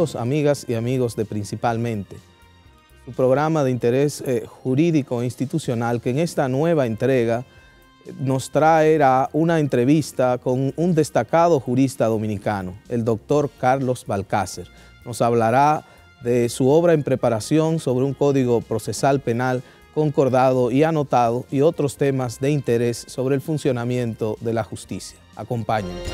Saludos amigas y amigos de Principalmente, su programa de interés jurídico e institucional que en esta nueva entrega nos traerá una entrevista con un destacado jurista dominicano, el doctor Carlos Balcácer. Nos hablará de su obra en preparación sobre un código procesal penal concordado y anotado y otros temas de interés sobre el funcionamiento de la justicia. Acompáñenos.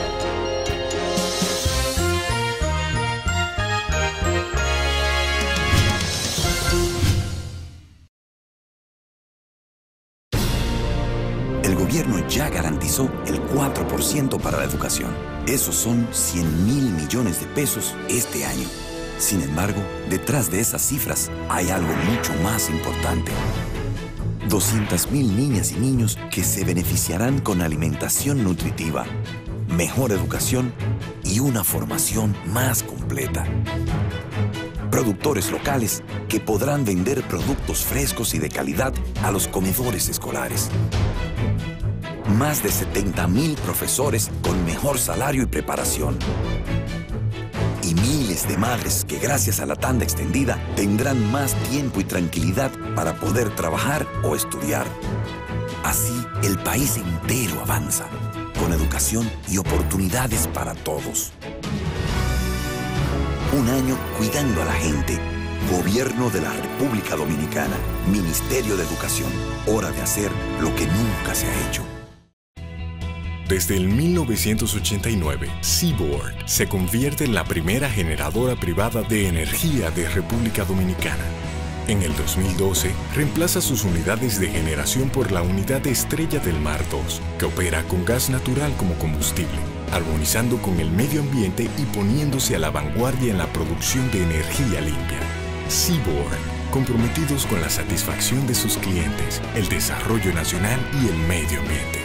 El gobierno ya garantizó el 4% para la educación. Esos son 100.000 millones de pesos este año. Sin embargo, detrás de esas cifras hay algo mucho más importante. 200.000 niñas y niños que se beneficiarán con alimentación nutritiva, mejor educación y una formación más completa. Productores locales que podrán vender productos frescos y de calidad a los comedores escolares. Más de 70.000 profesores con mejor salario y preparación. Y miles de madres que gracias a la tanda extendida tendrán más tiempo y tranquilidad para poder trabajar o estudiar. Así, el país entero avanza, con educación y oportunidades para todos. Un año cuidando a la gente. Gobierno de la República Dominicana. Ministerio de Educación. Hora de hacer lo que nunca se ha hecho. Desde el 1989, Seaboard se convierte en la primera generadora privada de energía de República Dominicana. En el 2012, reemplaza sus unidades de generación por la unidad Estrella del Mar 2, que opera con gas natural como combustible, armonizando con el medio ambiente y poniéndose a la vanguardia en la producción de energía limpia. Seaboard, comprometidos con la satisfacción de sus clientes, el desarrollo nacional y el medio ambiente.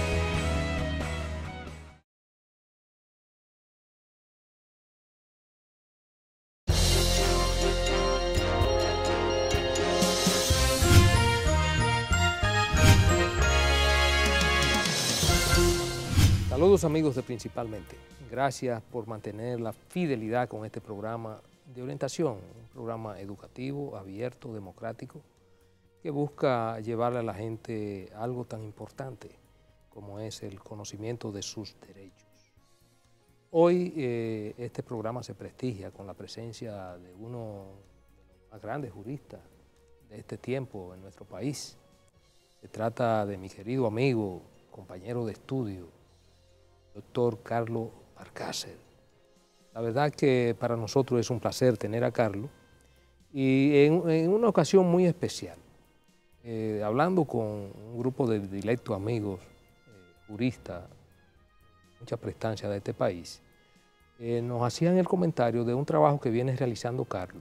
Saludos amigos de Principalmente. Gracias por mantener la fidelidad con este programa de orientación, un programa educativo, abierto, democrático, que busca llevarle a la gente algo tan importante como es el conocimiento de sus derechos. Hoy este programa se prestigia con la presencia de uno de los más grandes juristas de este tiempo en nuestro país. Se trata de mi querido amigo, compañero de estudio, doctor Carlos Balcácer. La verdad que para nosotros es un placer tener a Carlos y en una ocasión muy especial, hablando con un grupo de dilectos amigos, juristas, mucha prestancia de este país, nos hacían el comentario de un trabajo que viene realizando Carlos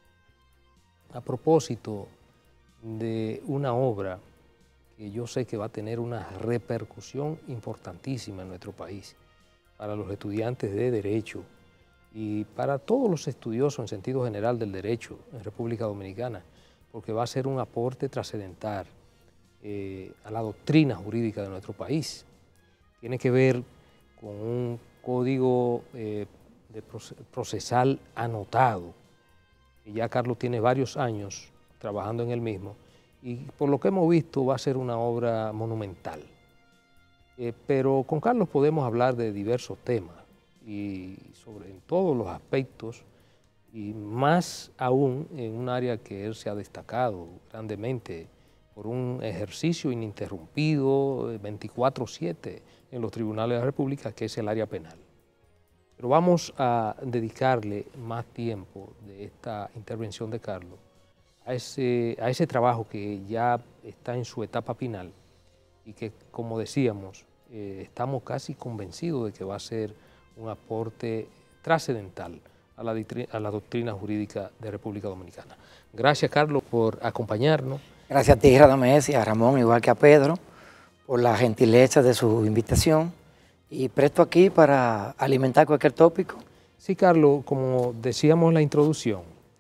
a propósito de una obra que yo sé que va a tener una repercusión importantísima en nuestro país, para los estudiantes de Derecho y para todos los estudiosos en sentido general del derecho en República Dominicana, porque va a ser un aporte trascendental a la doctrina jurídica de nuestro país. Tiene que ver con un código procesal anotado, y ya Carlos tiene varios años trabajando en el mismo, y por lo que hemos visto va a ser una obra monumental. Pero con Carlos podemos hablar de diversos temas y sobre en todos los aspectos, y más aún en un área que él se ha destacado grandemente por un ejercicio ininterrumpido 24/7 en los tribunales de la República, que es el área penal. Pero vamos a dedicarle más tiempo de esta intervención de Carlos a ese trabajo que ya está en su etapa final y que, como decíamos, estamos casi convencidos de que va a ser un aporte trascendental a la doctrina jurídica de República Dominicana. Gracias, Carlos, por acompañarnos. Gracias a ti, Radamés, y a Ramón, igual que a Pedro, por la gentileza de su invitación, y presto aquí para alimentar cualquier tópico. Sí, Carlos, como decíamos en la introducción,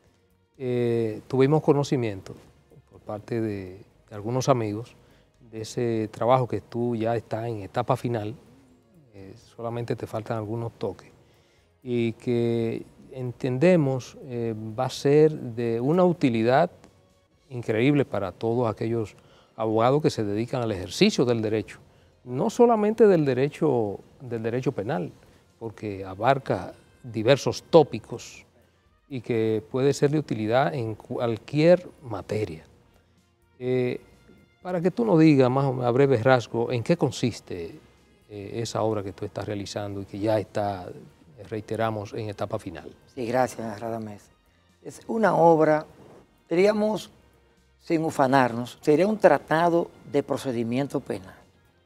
tuvimos conocimiento por parte de algunos amigos de ese trabajo que tú ya estás en etapa final, solamente te faltan algunos toques, y que entendemos va a ser de una utilidad increíble para todos aquellos abogados que se dedican al ejercicio del derecho, no solamente del derecho penal, porque abarca diversos tópicos y que puede ser de utilidad en cualquier materia. Para que tú nos digas más o menos a breves rasgos en qué consiste esa obra que tú estás realizando y que ya está, reiteramos, en etapa final. Sí, gracias, Radamés. Es una obra, diríamos, sin ufanarnos, sería un tratado de procedimiento penal.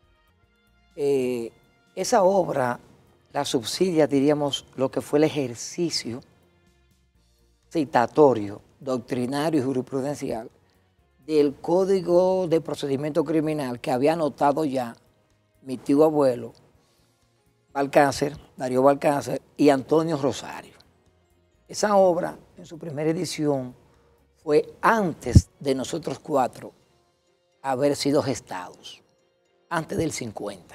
Esa obra la subsidia, diríamos, lo que fue el ejercicio citatorio, doctrinario y jurisprudencial del Código de Procedimiento Criminal que había anotado ya mi tío abuelo Balcácer, Darío Balcácer y Antonio Rosario. Esa obra, en su primera edición, fue antes de nosotros cuatro haber sido gestados, antes del 50.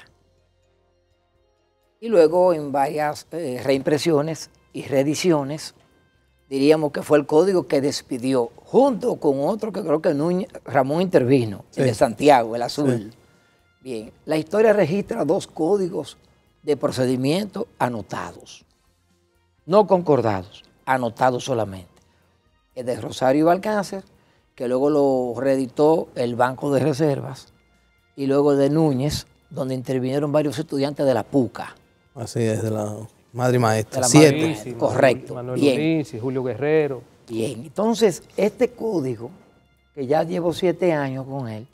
Y luego en varias reimpresiones y reediciones, diríamos que fue el código que despidió, junto con otro que creo que Ramón intervino, sí, el de Santiago, el azul. Sí. Bien, la historia registra 2 códigos de procedimiento anotados, no concordados, anotados solamente. El de Rosario y Balcácer, que luego lo reeditó el Banco de Reservas, y luego de Núñez, donde intervinieron varios estudiantes de la PUCA. Así es, de la Madre y Maestra. De la 7. Correcto. Manuel Luis y Julio Guerrero. Bien, entonces este código, que ya llevo 7 años con él,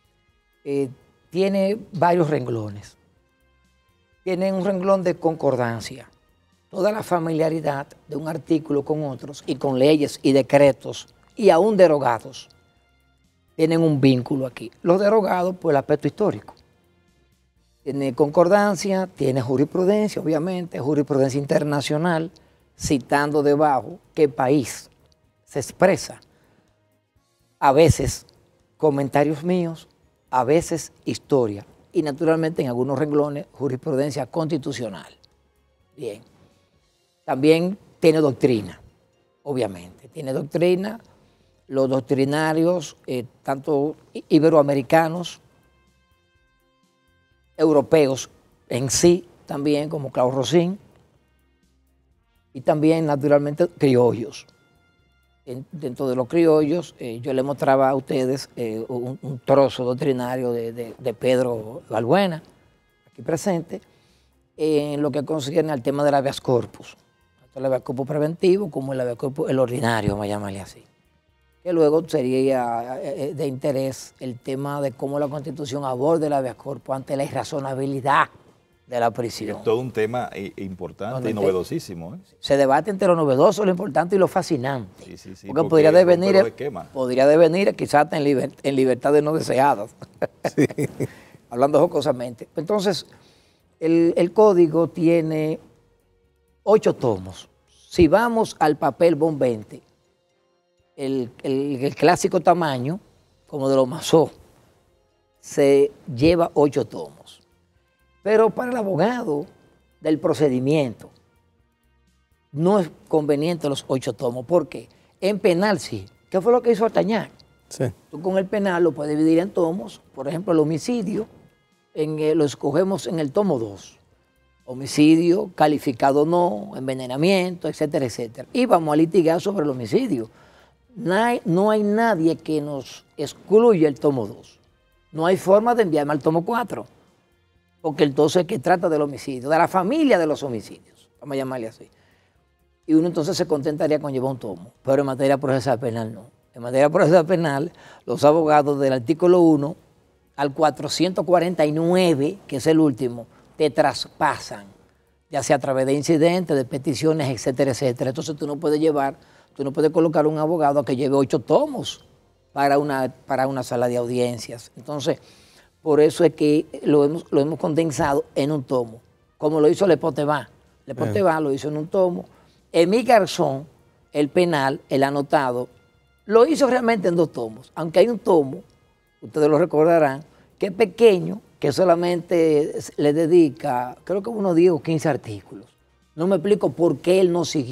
tiene varios renglones. Tiene un renglón de concordancia, toda la familiaridad de un artículo con otros y con leyes y decretos y aún derogados. Tienen un vínculo aquí. Los derogados, pues el aspecto histórico. Tiene concordancia, tiene jurisprudencia, obviamente, jurisprudencia internacional, citando debajo qué país se expresa. A veces comentarios míos, a veces historia. Y naturalmente en algunos renglones jurisprudencia constitucional. Bien. También tiene doctrina, obviamente. Tiene doctrina, los doctrinarios, tanto iberoamericanos, europeos en sí, también como Claude Rossin, y también naturalmente criollos. Dentro de los criollos, yo les mostraba a ustedes un trozo doctrinario de Pedro Balbuena, aquí presente, en lo que concierne al tema del habeas corpus, tanto el habeas corpus preventivo como el habeas corpus el ordinario, vamos a llamarle así. Que luego sería de interés el tema de cómo la Constitución aborda el habeas corpus ante la irrazonabilidad de la prisión. Es todo un tema importante y novedosísimo. Se debate entre lo novedoso, lo importante y lo fascinante. Sí, porque podría devenir quizás en libertades no deseadas. Sí. Hablando jocosamente. Entonces, el código tiene 8 tomos. Si vamos al papel BON 20, el clásico tamaño, como de los Mazó, se lleva 8 tomos. Pero para el abogado del procedimiento no es conveniente los 8 tomos. ¿Por qué? En penal sí. ¿Qué fue lo que hizo Artañán? Sí. Tú con el penal lo puedes dividir en tomos. Por ejemplo, el homicidio lo escogemos en el tomo 2. Homicidio, calificado no, envenenamiento, etcétera, etcétera. Y vamos a litigar sobre el homicidio. No hay nadie que nos excluya el tomo 2. No hay forma de enviarme al tomo 4. Porque el 12 es que trata del homicidio, de la familia de los homicidios, vamos a llamarle así. Y uno entonces se contentaría con llevar un tomo, pero en materia procesal penal no. En materia procesal penal, los abogados del artículo 1 al 449, que es el último, te traspasan, ya sea a través de incidentes, de peticiones, etcétera, etcétera. Entonces tú no puedes colocar un abogado a que lleve 8 tomos para una sala de audiencias. Entonces, por eso es que lo hemos condensado en un tomo, como lo hizo Lepotevá. Lepotevá lo hizo en un tomo. Emí Garzón, el penal, el anotado, lo hizo realmente en 2 tomos. Aunque hay un tomo, ustedes lo recordarán, que es pequeño, que solamente le dedica, creo que unos 10 o 15 artículos. No me explico por qué él no siguió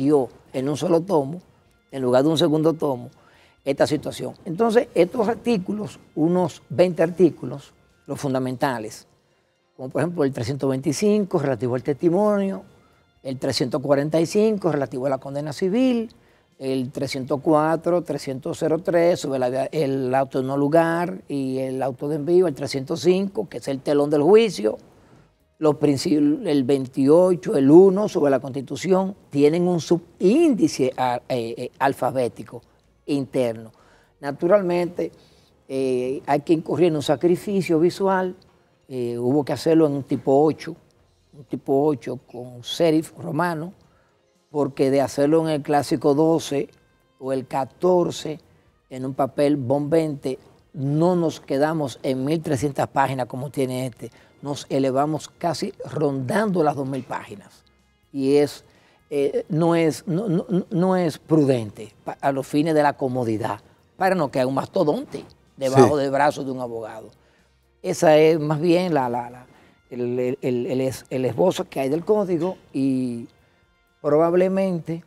en un solo tomo, en lugar de un segundo tomo, esta situación. Entonces, estos artículos, unos 20 artículos, los fundamentales, como por ejemplo el 325 relativo al testimonio, el 345 relativo a la condena civil, el 304, 303 sobre el auto de no lugar y el auto de envío, el 305, que es el telón del juicio, los principios, el 28, el 1 sobre la Constitución, tienen un subíndice alfabético interno. Naturalmente, hay que incurrir en un sacrificio visual, hubo que hacerlo en un tipo 8 con serif romano, porque de hacerlo en el clásico 12 o el 14 en un papel BOM 20, no nos quedamos en 1.300 páginas como tiene este, nos elevamos casi rondando las 2.000 páginas. Y no es prudente a los fines de la comodidad, para no quedar un mastodonte debajo del brazo de un abogado. Esa es más bien el esbozo que hay del código, y probablemente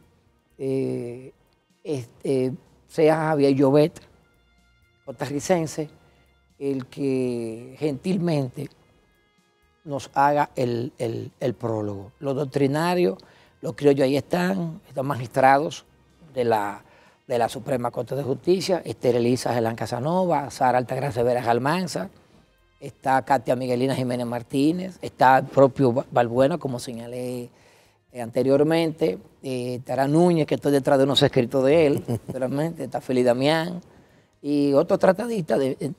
sea Javier Llobet, costarricense, el que gentilmente nos haga el prólogo. Los doctrinarios, los criollos ahí están magistrados de la Suprema Corte de Justicia, Esther Elisa Gelán Casanova, Sara Altagracia Veras Almanza, está Katia Miguelina Jiménez Martínez, está el propio Balbuena, como señalé anteriormente, estará Núñez, que estoy detrás de unos escritos de él, realmente, está Félix Damián, y otros tratadistas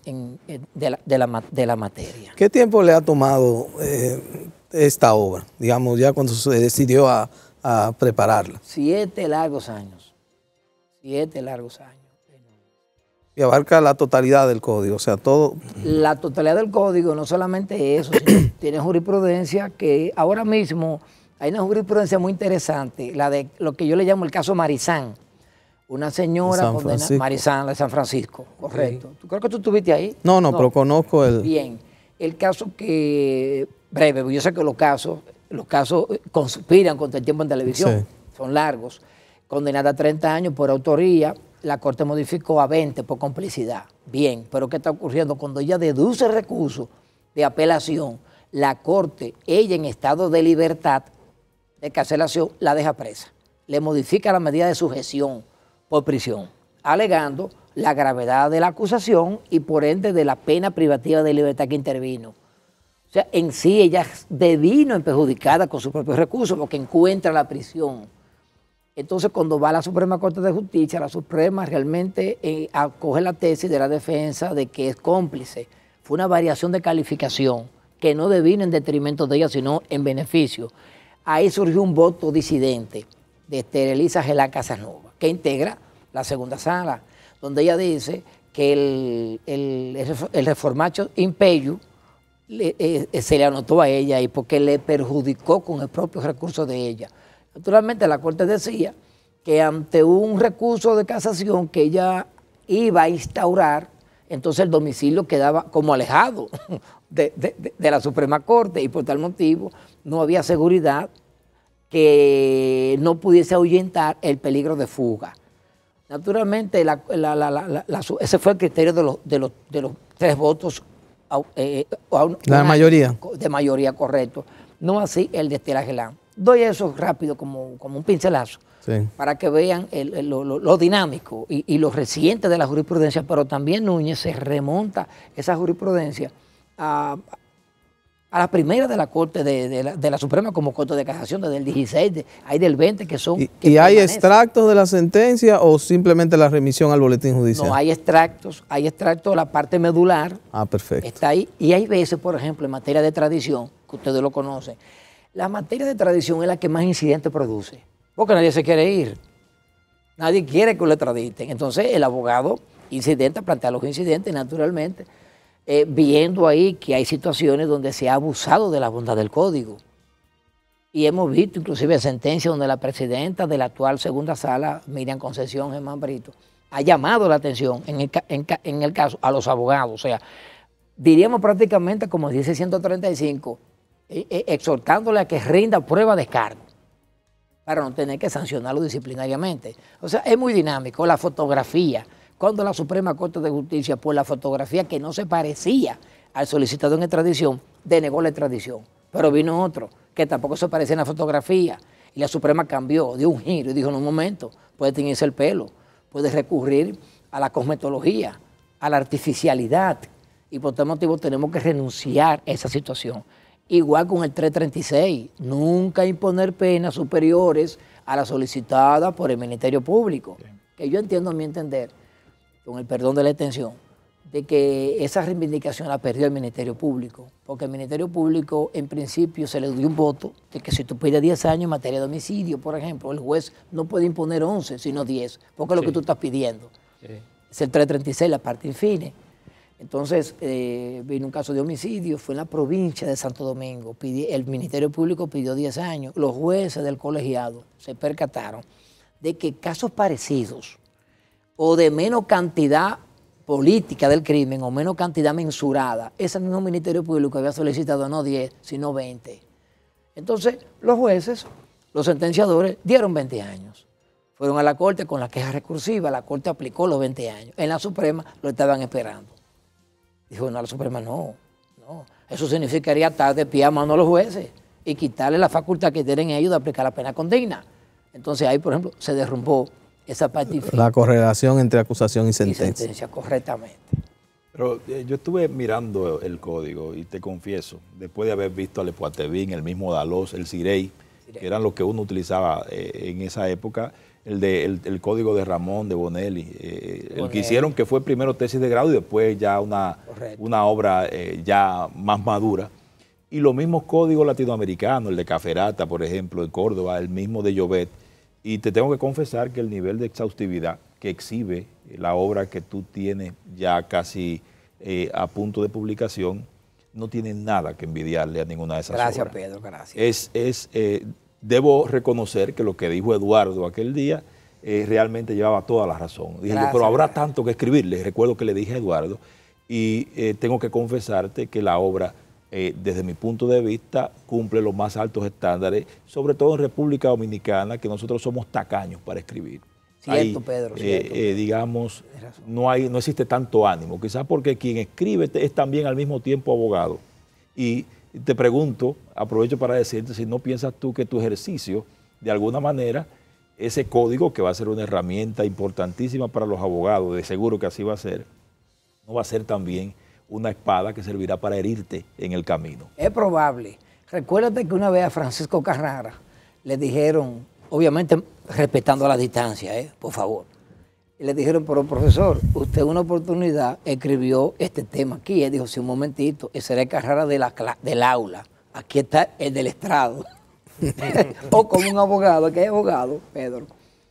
de la materia. ¿Qué tiempo le ha tomado esta obra, digamos, ya cuando se decidió a prepararla? 7 largos años. 7 largos años. Y abarca la totalidad del código, o sea, todo. La totalidad del código, no solamente eso, sino tiene jurisprudencia que ahora mismo hay una jurisprudencia muy interesante, la de lo que yo le llamo el caso Marizán. Una señora condenada, Marizán de San Francisco, correcto. ¿Tú creo que tú estuviste ahí? No, pero conozco el... Bien, el caso que, breve, yo sé que los casos conspiran contra el tiempo en televisión, son largos. Condenada a 30 años por autoría, la Corte modificó a 20 por complicidad. Bien, pero ¿qué está ocurriendo? Cuando ella deduce recurso de apelación, la Corte, ella en estado de libertad, de cancelación, la deja presa. Le modifica la medida de sujeción por prisión, alegando la gravedad de la acusación y por ende de la pena privativa de libertad que intervino. O sea, en sí ella devino en perjudicada con sus propios recursos porque encuentra la prisión. Entonces, cuando va a la Suprema Corte de Justicia, la Suprema realmente acoge la tesis de la defensa de que es cómplice. Fue una variación de calificación que no devino en detrimento de ella, sino en beneficio. Ahí surgió un voto disidente de Esther Elisa Gelán Casanova, que integra la segunda sala, donde ella dice que el reformacho imperio se le anotó a ella y porque le perjudicó con el propio recurso de ella. Naturalmente la Corte decía que ante un recurso de casación que ella iba a instaurar, entonces el domicilio quedaba como alejado de la Suprema Corte y por tal motivo no había seguridad que no pudiese ahuyentar el peligro de fuga. Naturalmente ese fue el criterio de los 3 votos. La mayoría. De mayoría, correcto. No así el de Esther Gelán. Doy eso rápido como un pincelazo para que vean lo dinámico y lo reciente de la jurisprudencia, pero también Núñez se remonta esa jurisprudencia a la primera de la Corte de la Suprema como Corte de Casación, desde el 16, hay del 20 que son... ¿Y hay extractos de la sentencia o simplemente la remisión al boletín judicial? No, hay extractos de la parte medular. Ah, perfecto. Está ahí. Y hay veces, por ejemplo, en materia de tradición, que ustedes lo conocen, la materia de tradición es la que más incidentes produce, porque nadie se quiere ir. Nadie quiere que lo extraditen. Entonces, el abogado incidente plantea los incidentes, naturalmente, viendo ahí que hay situaciones donde se ha abusado de la bondad del código. Y hemos visto inclusive sentencias donde la presidenta de la actual segunda sala, Miriam Concesión Germán Brito, ha llamado la atención en el caso a los abogados. O sea, diríamos prácticamente, como dice 135, exhortándole a que rinda prueba de cargo. para no tener que sancionarlo disciplinariamente. O sea, es muy dinámico. La fotografía, cuando la Suprema Corte de Justicia, por la fotografía que no se parecía al solicitado en extradición, denegó la extradición. Pero vino otro que tampoco se parecía en la fotografía. Y la Suprema cambió, dio un giro y dijo, en un momento, puede teñirse el pelo, puede recurrir a la cosmetología, a la artificialidad. Y por tal motivo tenemos que renunciar a esa situación. Igual con el 336, nunca imponer penas superiores a la solicitada por el Ministerio Público. Bien. Que yo entiendo, a mi entender, con el perdón de la extensión, de que esa reivindicación la perdió el Ministerio Público, porque el Ministerio Público en principio se le dio un voto de que si tú pides 10 años en materia de homicidio, por ejemplo, el juez no puede imponer 11, sino 10, porque es lo que tú estás pidiendo. Es el 336, la parte infine. Entonces, vino un caso de homicidio, fue en la provincia de Santo Domingo, el Ministerio Público pidió 10 años, los jueces del colegiado se percataron de que casos parecidos o de menos cantidad política del crimen o menos cantidad mensurada, ese mismo Ministerio Público había solicitado no 10, sino 20. Entonces, los jueces, los sentenciadores, dieron 20 años. Fueron a la Corte con la queja recursiva, la Corte aplicó los 20 años. En la Suprema lo estaban esperando. Dijo, no, la Suprema no. Eso significaría estar de pie a mano a los jueces y quitarle la facultad que tienen ellos de aplicar la pena condigna. Entonces ahí, por ejemplo, se derrumbó esa parte. La correlación entre acusación y sentencia. Y sentencia, correctamente. Pero yo estuve mirando el código y te confieso, después de haber visto al Epoatevín, el mismo Dalos, el Cirey, que eran los que uno utilizaba en esa época, el código de Ramón, de Bonelli, el que hicieron, que fue primero tesis de grado y después ya una obra ya más madura. Y los mismos códigos latinoamericanos, el de Caferata, por ejemplo, en Córdoba, el mismo de Llobet. Y te tengo que confesar que el nivel de exhaustividad que exhibe la obra que tú tienes ya casi a punto de publicación, no tiene nada que envidiarle a ninguna de esas obras. Gracias, Pedro, gracias. Debo reconocer que lo que dijo Eduardo aquel día realmente llevaba toda la razón. Dije yo, pero habrá tanto que escribirle. Recuerdo que le dije a Eduardo y tengo que confesarte que la obra, desde mi punto de vista, cumple los más altos estándares, sobre todo en República Dominicana, que nosotros somos tacaños para escribir. Cierto, Pedro. Digamos, no existe tanto ánimo, quizás porque quien escribe es también al mismo tiempo abogado. Y te pregunto, aprovecho para decirte, si no piensas tú que tu ejercicio, de alguna manera, ese código que va a ser una herramienta importantísima para los abogados, de seguro que así va a ser, no va a ser también una espada que servirá para herirte en el camino. Es probable. Recuérdate que una vez a Francisco Carrara le dijeron, obviamente respetando la distancia, por favor, y le dijeron, pero profesor, usted en una oportunidad escribió este tema aquí. Él dijo, sí, un momentito, ese era el Carrara del aula, aquí está el del estrado. O como un abogado, que es abogado, Pedro.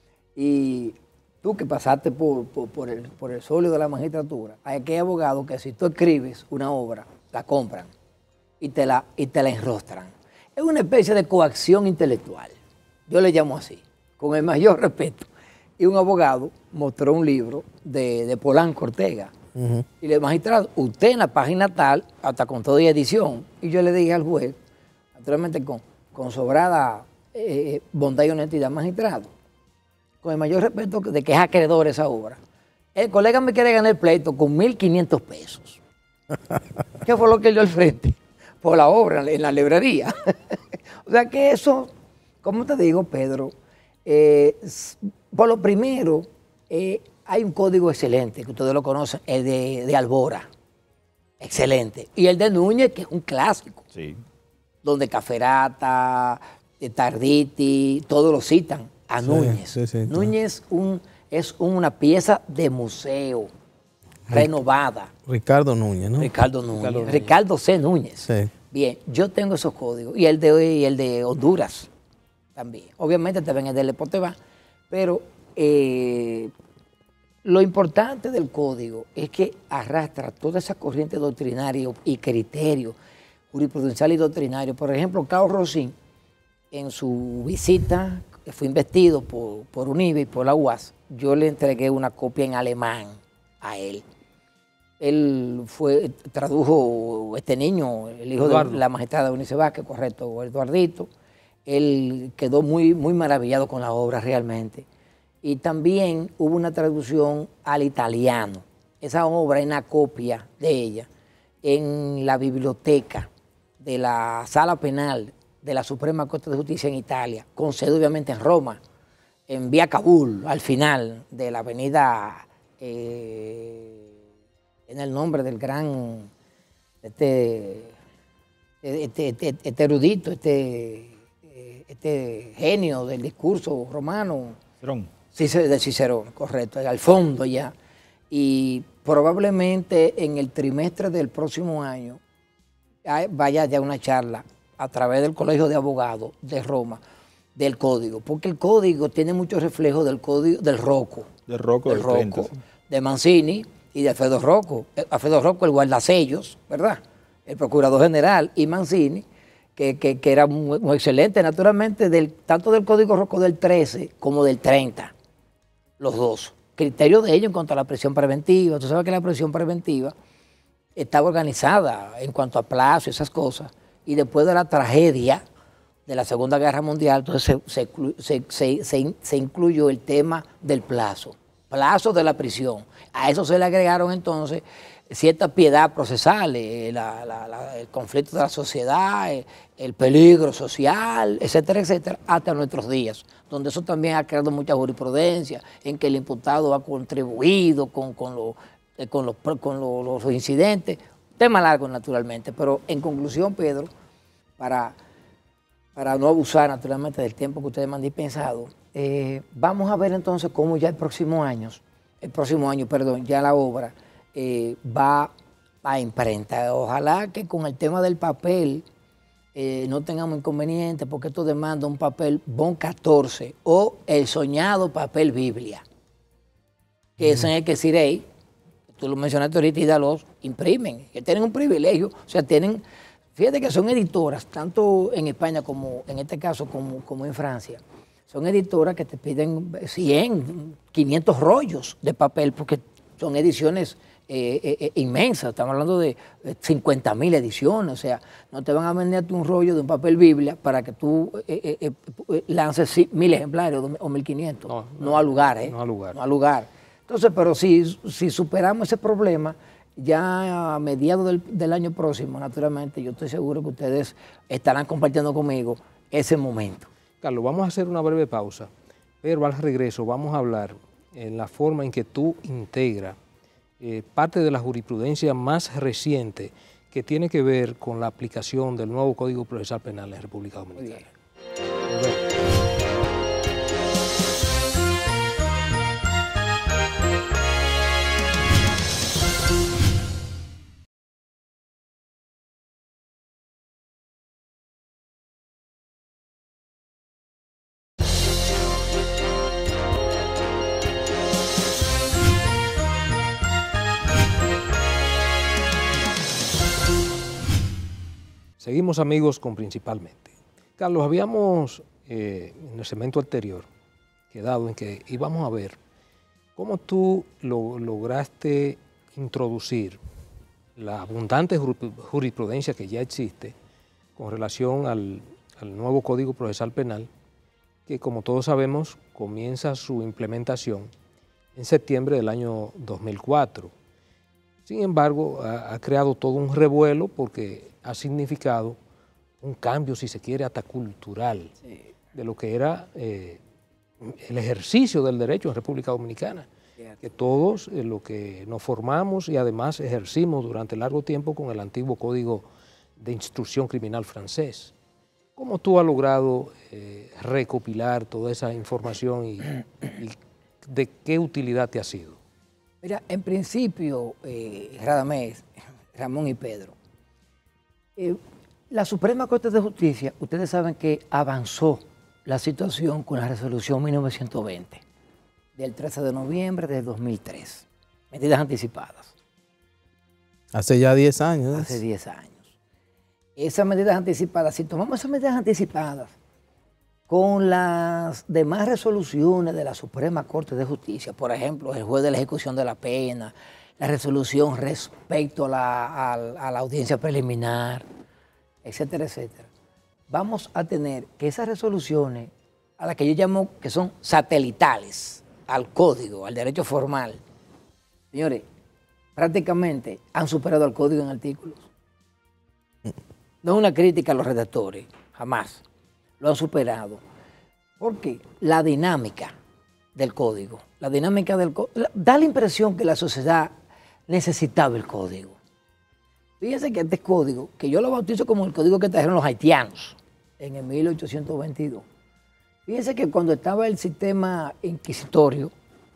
Y tú que pasaste por el solio de la magistratura, hay que abogados que si tú escribes una obra, la compran y te la enrostran. Es una especie de coacción intelectual. Yo le llamo así, con el mayor respeto. Y un abogado mostró un libro de Polanco Ortega. Y le magistrado, usted en la página tal, hasta con toda edición. Y yo le dije al juez, naturalmente con sobrada bondad y honestidad, magistrado, con el mayor respeto de que es acreedor esa obra. El colega me quiere ganar el pleito con 1.500 pesos. ¿Qué fue lo que él dio al frente? Por la obra en la librería. O sea que eso, como te digo, Pedro, por lo primero, hay un código excelente, que ustedes lo conocen, el de Albora. Excelente. Y el de Núñez, que es un clásico. Sí. Donde Caferata, Tarditi, todos lo citan a Núñez. Sí, Núñez es una pieza de museo, renovada. Ricardo Núñez, ¿no? Ricardo C. Núñez. Sí. Bien, yo tengo esos códigos. Y el de Honduras también. Obviamente también el de Lepoteba. Pero lo importante del código es que arrastra toda esa corriente doctrinaria y criterio jurisprudencial y doctrinario. Por ejemplo, Carlos Rosín, en su visita, que fue investido por UNIBE y por la UAS, yo le entregué una copia en alemán a él. Él tradujo este niño, el hijo Eduardo, de la magistrada Eunice Vázquez, correcto, Eduardito, él quedó muy maravillado con la obra realmente. Y también hubo una traducción al italiano. Esa obra es una copia de ella en la biblioteca de la Sala Penal de la Suprema Corte de Justicia en Italia, con sede obviamente en Roma, en Vía Cabul, al final de la avenida, en el nombre del gran, este erudito, este genio del discurso romano. Cicerón. De Cicerón, correcto, al fondo ya. Y probablemente en el trimestre del próximo año vaya ya una charla a través del Colegio de Abogados de Roma del Código, porque el Código tiene muchos reflejos del Código del Rocco. Del Rocco, de Mancini y de Alfredo Rocco. Alfredo Rocco, el guardasellos, ¿verdad? El procurador general, y Mancini, que era muy excelente, naturalmente, tanto del Código Rocco del 13 como del 30. Los dos. Criterio de ellos en cuanto a la prisión preventiva. Tú sabes que la prisión preventiva estaba organizada en cuanto a plazo y esas cosas. Y después de la tragedia de la Segunda Guerra Mundial, entonces se incluyó el tema del plazo de la prisión. A eso se le agregaron entonces cierta piedad procesal, el conflicto de la sociedad, el peligro social, etcétera, etcétera, hasta nuestros días, donde eso también ha creado mucha jurisprudencia, en que el imputado ha contribuido con los incidentes. Tema largo, naturalmente, pero en conclusión, Pedro, para no abusar naturalmente del tiempo que ustedes me han dispensado, vamos a ver entonces cómo ya el próximo año, ya la obra va a imprenta. Ojalá que con el tema del papel no tengamos inconvenientes, porque esto demanda un papel BON 14 o el soñado papel Biblia, que es en el que Cirey, tú lo mencionaste ahorita, y Dalos imprimen, que tienen un privilegio, o sea, fíjate que son editoras, tanto en España como en este caso como en Francia, son editoras que te piden 100, 500 rollos de papel, porque son ediciones inmensas, estamos hablando de 50.000 ediciones, o sea, no te van a venderte un rollo de un papel Biblia para que tú lances 1.000 ejemplares o 1.500, no al lugar, no al lugar. Entonces, pero si superamos ese problema, ya a mediados del año próximo, naturalmente, yo estoy seguro que ustedes estarán compartiendo conmigo ese momento. Carlos, vamos a hacer una breve pausa, pero al regreso vamos a hablar en la forma en que tú integras parte de la jurisprudencia más reciente que tiene que ver con la aplicación del nuevo Código Procesal Penal en República Dominicana. Seguimos, amigos, con Principalmente. Carlos, habíamos en el segmento anterior quedado en que íbamos a ver cómo tú lograste introducir la abundante jurisprudencia que ya existe con relación al nuevo Código Procesal Penal, que, como todos sabemos, comienza su implementación en septiembre del año 2004. Sin embargo, ha creado todo un revuelo porque ha significado un cambio, si se quiere, hasta cultural, de lo que era el ejercicio del derecho en República Dominicana, que todos lo que nos formamos y además ejercimos durante largo tiempo con el antiguo Código de Instrucción Criminal francés. ¿Cómo tú has logrado recopilar toda esa información y de qué utilidad te ha sido? Mira, en principio, Radamés, Ramón y Pedro, la Suprema Corte de Justicia, ustedes saben que avanzó la situación con la resolución 1920 del 13 de noviembre del 2003, medidas anticipadas. Hace ya 10 años. Hace 10 años. Esas medidas anticipadas, si tomamos esas medidas anticipadas con las demás resoluciones de la Suprema Corte de Justicia, por ejemplo, el juez de la ejecución de la pena, la resolución respecto a la audiencia preliminar, etcétera, etcétera, vamos a tener que esas resoluciones, a las que yo llamo que son satelitales al código, al derecho formal, señores, prácticamente han superado al código en artículos. No es una crítica a los redactores, jamás. Lo han superado. Porque la dinámica del código, da la impresión que la sociedad necesitaba el código. Fíjense que este código, que yo lo bautizo como el código que trajeron los haitianos en el 1822. Fíjense que cuando estaba el sistema inquisitorio,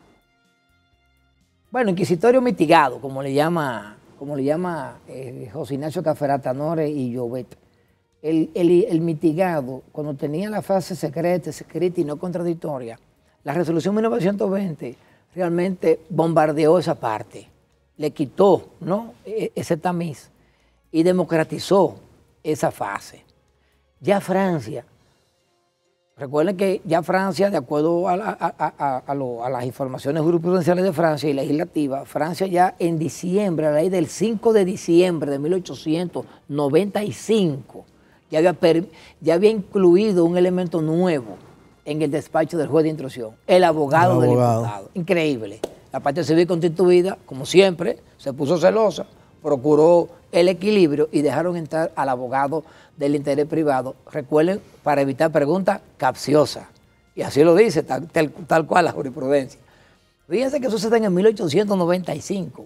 bueno, inquisitorio mitigado, como le llama José Ignacio Caferata Nore y Llobet, el mitigado, cuando tenía la fase secreta y no contradictoria, la resolución 1920 realmente bombardeó esa parte, le quitó, ¿no?, ese tamiz y democratizó esa fase. Ya Francia, recuerden que ya Francia, de acuerdo a las informaciones jurisprudenciales de Francia y legislativas, Francia ya en diciembre, la ley del 5 de diciembre de 1895, ya había incluido un elemento nuevo en el despacho del juez de instrucción, el abogado del imputado. Increíble. La parte civil constituida, como siempre, se puso celosa, procuró el equilibrio y dejaron entrar al abogado del interés privado. Recuerden, para evitar preguntas capciosas. Y así lo dice, tal cual la jurisprudencia. Fíjense que eso se da en 1895.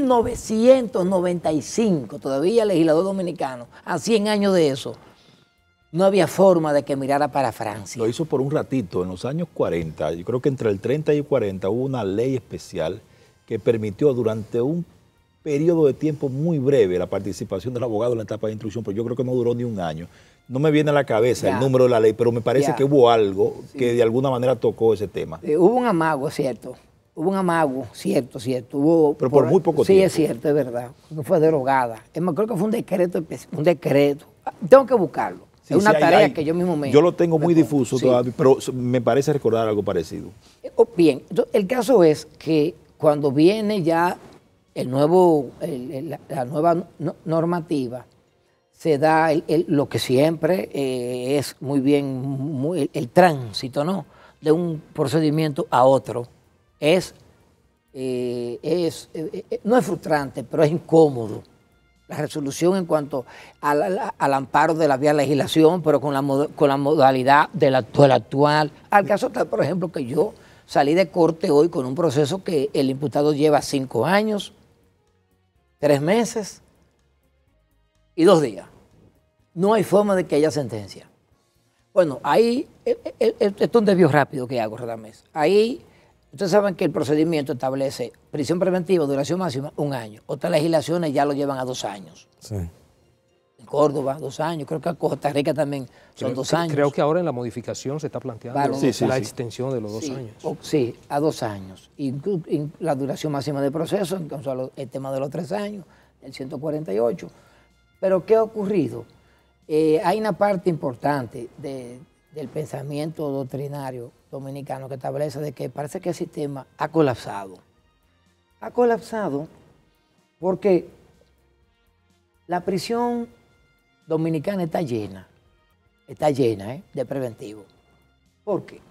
1995, todavía legislador dominicano, a 100 años de eso, no había forma de que mirara para Francia. Lo hizo por un ratito, en los años 40, yo creo que entre el 30 y el 40 hubo una ley especial que permitió durante un periodo de tiempo muy breve la participación del abogado en la etapa de instrucción, pero yo creo que no duró ni un año. No me viene a la cabeza el número de la ley, pero me parece que hubo algo que de alguna manera tocó ese tema. Hubo un amago, es cierto. Hubo un amago, cierto. Hubo, pero por muy poco tiempo. Sí, es cierto, es verdad. Fue derogada. Creo que fue un decreto. Tengo que buscarlo. Es una tarea que yo mismo me... Yo lo tengo muy difuso todavía, pero me parece recordar algo parecido. Bien, entonces, el caso es que cuando viene ya la nueva normativa, se da lo que siempre es muy bien, el tránsito, ¿no?, de un procedimiento a otro. No es frustrante, pero es incómodo. La resolución en cuanto al amparo de la vía legislación, pero con la modalidad del actual. Al caso tal, por ejemplo, que yo salí de corte hoy con un proceso que el imputado lleva 5 años, 3 meses y 2 días. No hay forma de que haya sentencia. Bueno, ahí, esto es un desvío rápido que hago, Radamés. Ahí, ustedes saben que el procedimiento establece prisión preventiva, duración máxima, 1 año. Otras legislaciones ya lo llevan a 2 años. Sí. En Córdoba, 2 años. Creo que en Costa Rica también son 2 años. Creo que ahora en la modificación se está planteando la extensión de los 2 años. Sí, a 2 años. Y la duración máxima de proceso, entonces el tema de los 3 años, el 148. Pero ¿qué ha ocurrido? Hay una parte importante del pensamiento doctrinario dominicano que establece de que parece que el sistema ha colapsado. Ha colapsado porque la prisión dominicana está llena de preventivo. ¿Por qué?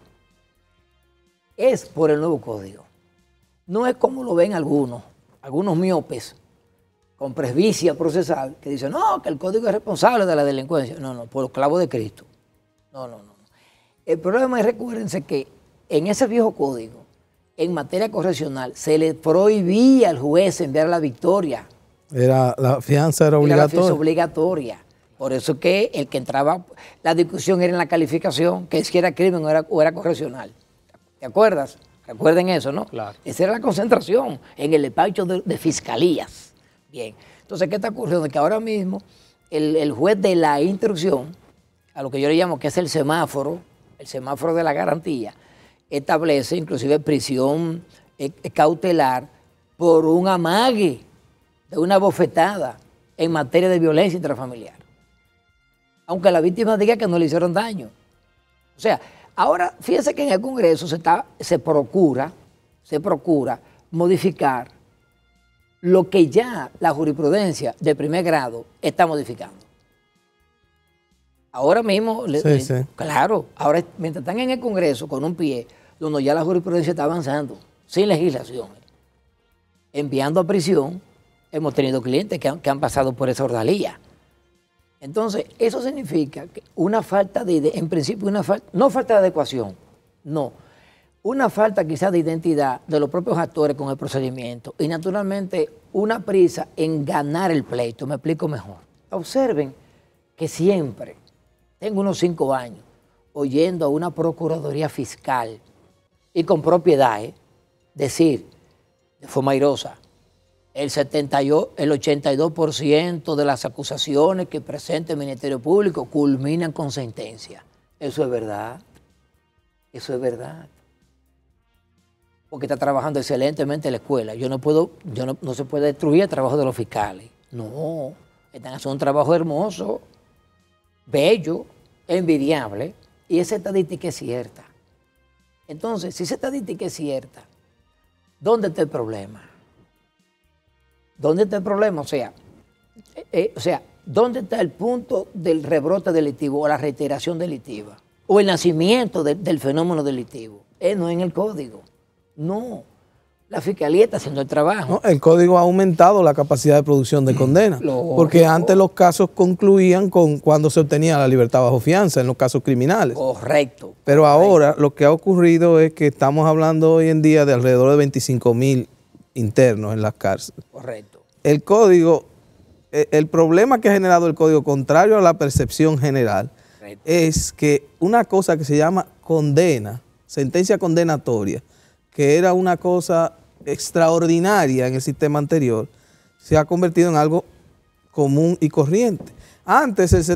Es por el nuevo código. No es como lo ven algunos miopes con presbicia procesal que dicen, no, que el código es responsable de la delincuencia. No, por los clavos de Cristo. No. El problema es, recuérdense que en ese viejo código, en materia correccional, se le prohibía al juez enviar la victoria. La fianza era obligatoria. La fianza obligatoria. Por eso que el que entraba, la discusión era en la calificación, que si era crimen o era correccional. ¿Te acuerdas? Recuerden eso, ¿no? Claro. Esa era la concentración en el despacho de fiscalías. Bien. Entonces, ¿qué está ocurriendo? Que ahora mismo el juez de la instrucción, a lo que yo le llamo que es el semáforo de la garantía, establece inclusive prisión cautelar por un amague de una bofetada en materia de violencia intrafamiliar. Aunque la víctima diga que no le hicieron daño. O sea, ahora fíjense que en el Congreso se procura modificar lo que ya la jurisprudencia de primer grado está modificando. Ahora mismo, Sí. claro, ahora mientras están en el Congreso con un pie, donde ya la jurisprudencia está avanzando, sin legislación, enviando a prisión, hemos tenido clientes que han pasado por esa ordalía. Entonces, eso significa que una falta en principio, no falta de adecuación, no, una falta quizás de identidad de los propios actores con el procedimiento y naturalmente una prisa en ganar el pleito. Me explico mejor. Observen que siempre, tengo unos 5 años, oyendo a una procuraduría fiscal y con propiedad, decir de forma airosa, el 82% de las acusaciones que presenta el Ministerio Público culminan con sentencia. Eso es verdad. Eso es verdad. Porque está trabajando excelentemente en la escuela. No se puede destruir el trabajo de los fiscales. No, están haciendo un trabajo hermoso, bello, envidiable, y esa estadística es cierta. Entonces, si esa estadística es cierta, ¿dónde está el problema? ¿Dónde está el problema? O sea, ¿dónde está el punto del rebrote delictivo o la reiteración delictiva? O el nacimiento del fenómeno delictivo. No en el código. No. La fiscalía está haciendo el trabajo. No, el código ha aumentado la capacidad de producción de condenas. Porque antes los casos concluían con cuando se obtenía la libertad bajo fianza, en los casos criminales. Correcto. Pero ahora lo que ha ocurrido es que estamos hablando hoy en día de alrededor de 25,000 internos en las cárceles. Correcto. El código, el problema que ha generado el código, contrario a la percepción general, es que una cosa que se llama condena, sentencia condenatoria, que era una cosa extraordinaria en el sistema anterior, se ha convertido en algo común y corriente. Antes el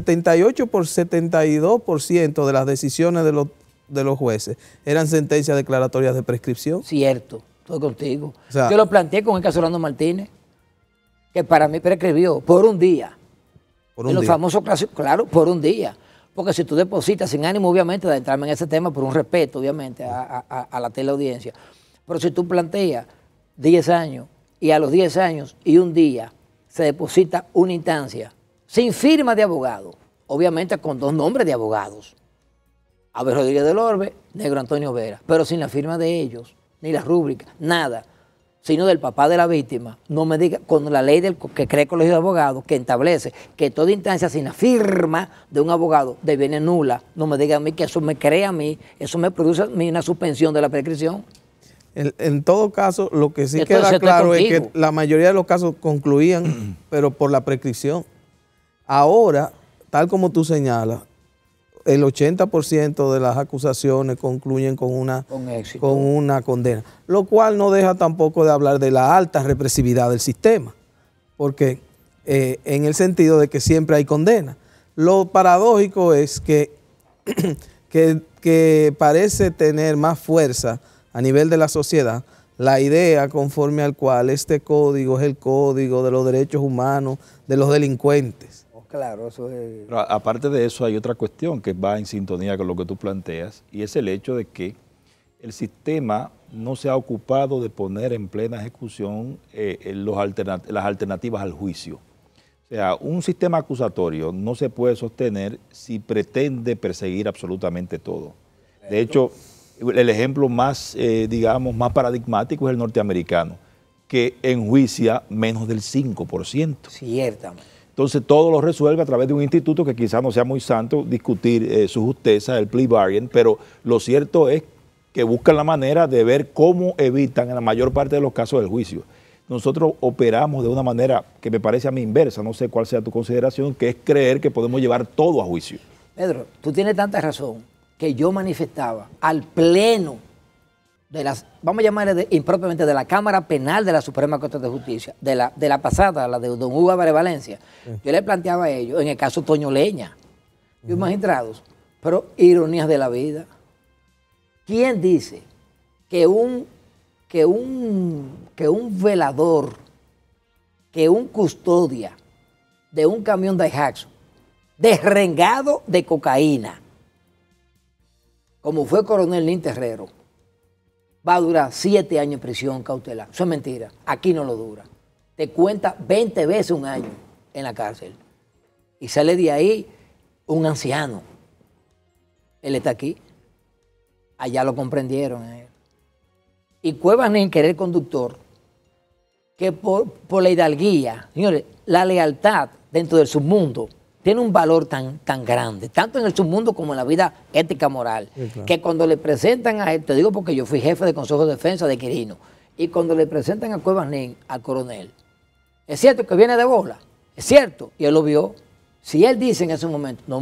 72% de las decisiones de los jueces eran sentencias declaratorias de prescripción. Cierto, estoy contigo. O sea, yo lo planteé con el caso Orlando Martínez, que para mí prescribió por un día. Por un los día. famosos clásicos, claro, por un día. Porque si tú depositas, sin ánimo obviamente de entrarme en ese tema, por un respeto obviamente a la teleaudiencia, pero si tú planteas 10 años y a los 10 años y un día se deposita una instancia sin firma de abogado, obviamente con 2 nombres de abogados, Abel Rodríguez del Orbe, Negro Antonio Vera, pero sin la firma de ellos, ni la rúbrica, nada, sino del papá de la víctima, no me diga, con la ley que cree el Colegio de Abogados, que establece que toda instancia sin la firma de un abogado deviene nula, no me diga a mí que eso me crea a mí, eso me produce a mí una suspensión de la prescripción. En todo caso, lo que sí queda claro es que la mayoría de los casos concluían, pero por la prescripción. Ahora, tal como tú señalas, el 80% de las acusaciones concluyen con una condena, lo cual no deja tampoco de hablar de la alta represividad del sistema, porque en el sentido de que siempre hay condena. Lo paradójico es que parece tener más fuerza a nivel de la sociedad la idea conforme al cual este código es el código de los derechos humanos de los delincuentes. Claro, eso es... Pero aparte de eso hay otra cuestión que va en sintonía con lo que tú planteas, y es el hecho de que el sistema no se ha ocupado de poner en plena ejecución las alternativas al juicio. O sea, un sistema acusatorio no se puede sostener si pretende perseguir absolutamente todo. De hecho, el ejemplo más, digamos, más paradigmático es el norteamericano, que enjuicia menos del 5%. Ciertamente. Entonces todo lo resuelve a través de un instituto que quizás no sea muy santo discutir su justeza, el plea bargain, pero lo cierto es que buscan la manera de ver cómo evitan en la mayor parte de los casos el juicio. Nosotros operamos de una manera que me parece a mí inversa, no sé cuál sea tu consideración, que es creer que podemos llevar todo a juicio. Pedro, tú tienes tanta razón que yo manifestaba al pleno de las, vamos a llamarle impropiamente, de la Cámara Penal de la Suprema Corte de Justicia, de la pasada, la de don Hugo Álvarez Valencia. Yo le planteaba a ellos, en el caso Toño Leña, y los magistrados, pero ironías de la vida. ¿Quién dice que un velador, que un custodia de un camión de Jackson, desrengado de cocaína, como fue Coronel Nin Terrero, va a durar 7 años en prisión cautelar? Eso es mentira. Aquí no lo dura. Te cuenta 20 veces un año en la cárcel. Y sale de ahí un anciano. Él está aquí. Allá lo comprendieron a él. Y Cuevas Nin, que era el conductor, que por la hidalguía, señores, la lealtad dentro del submundo tiene un valor tan grande, tanto en el submundo como en la vida ética moral, sí, claro, que cuando le presentan a él, te digo porque yo fui jefe de Consejo de Defensa de Quirino, y cuando le presentan a Cuevas Nin, al coronel, es cierto que viene de bola, es cierto, y él lo vio. Si él dice en ese momento, no,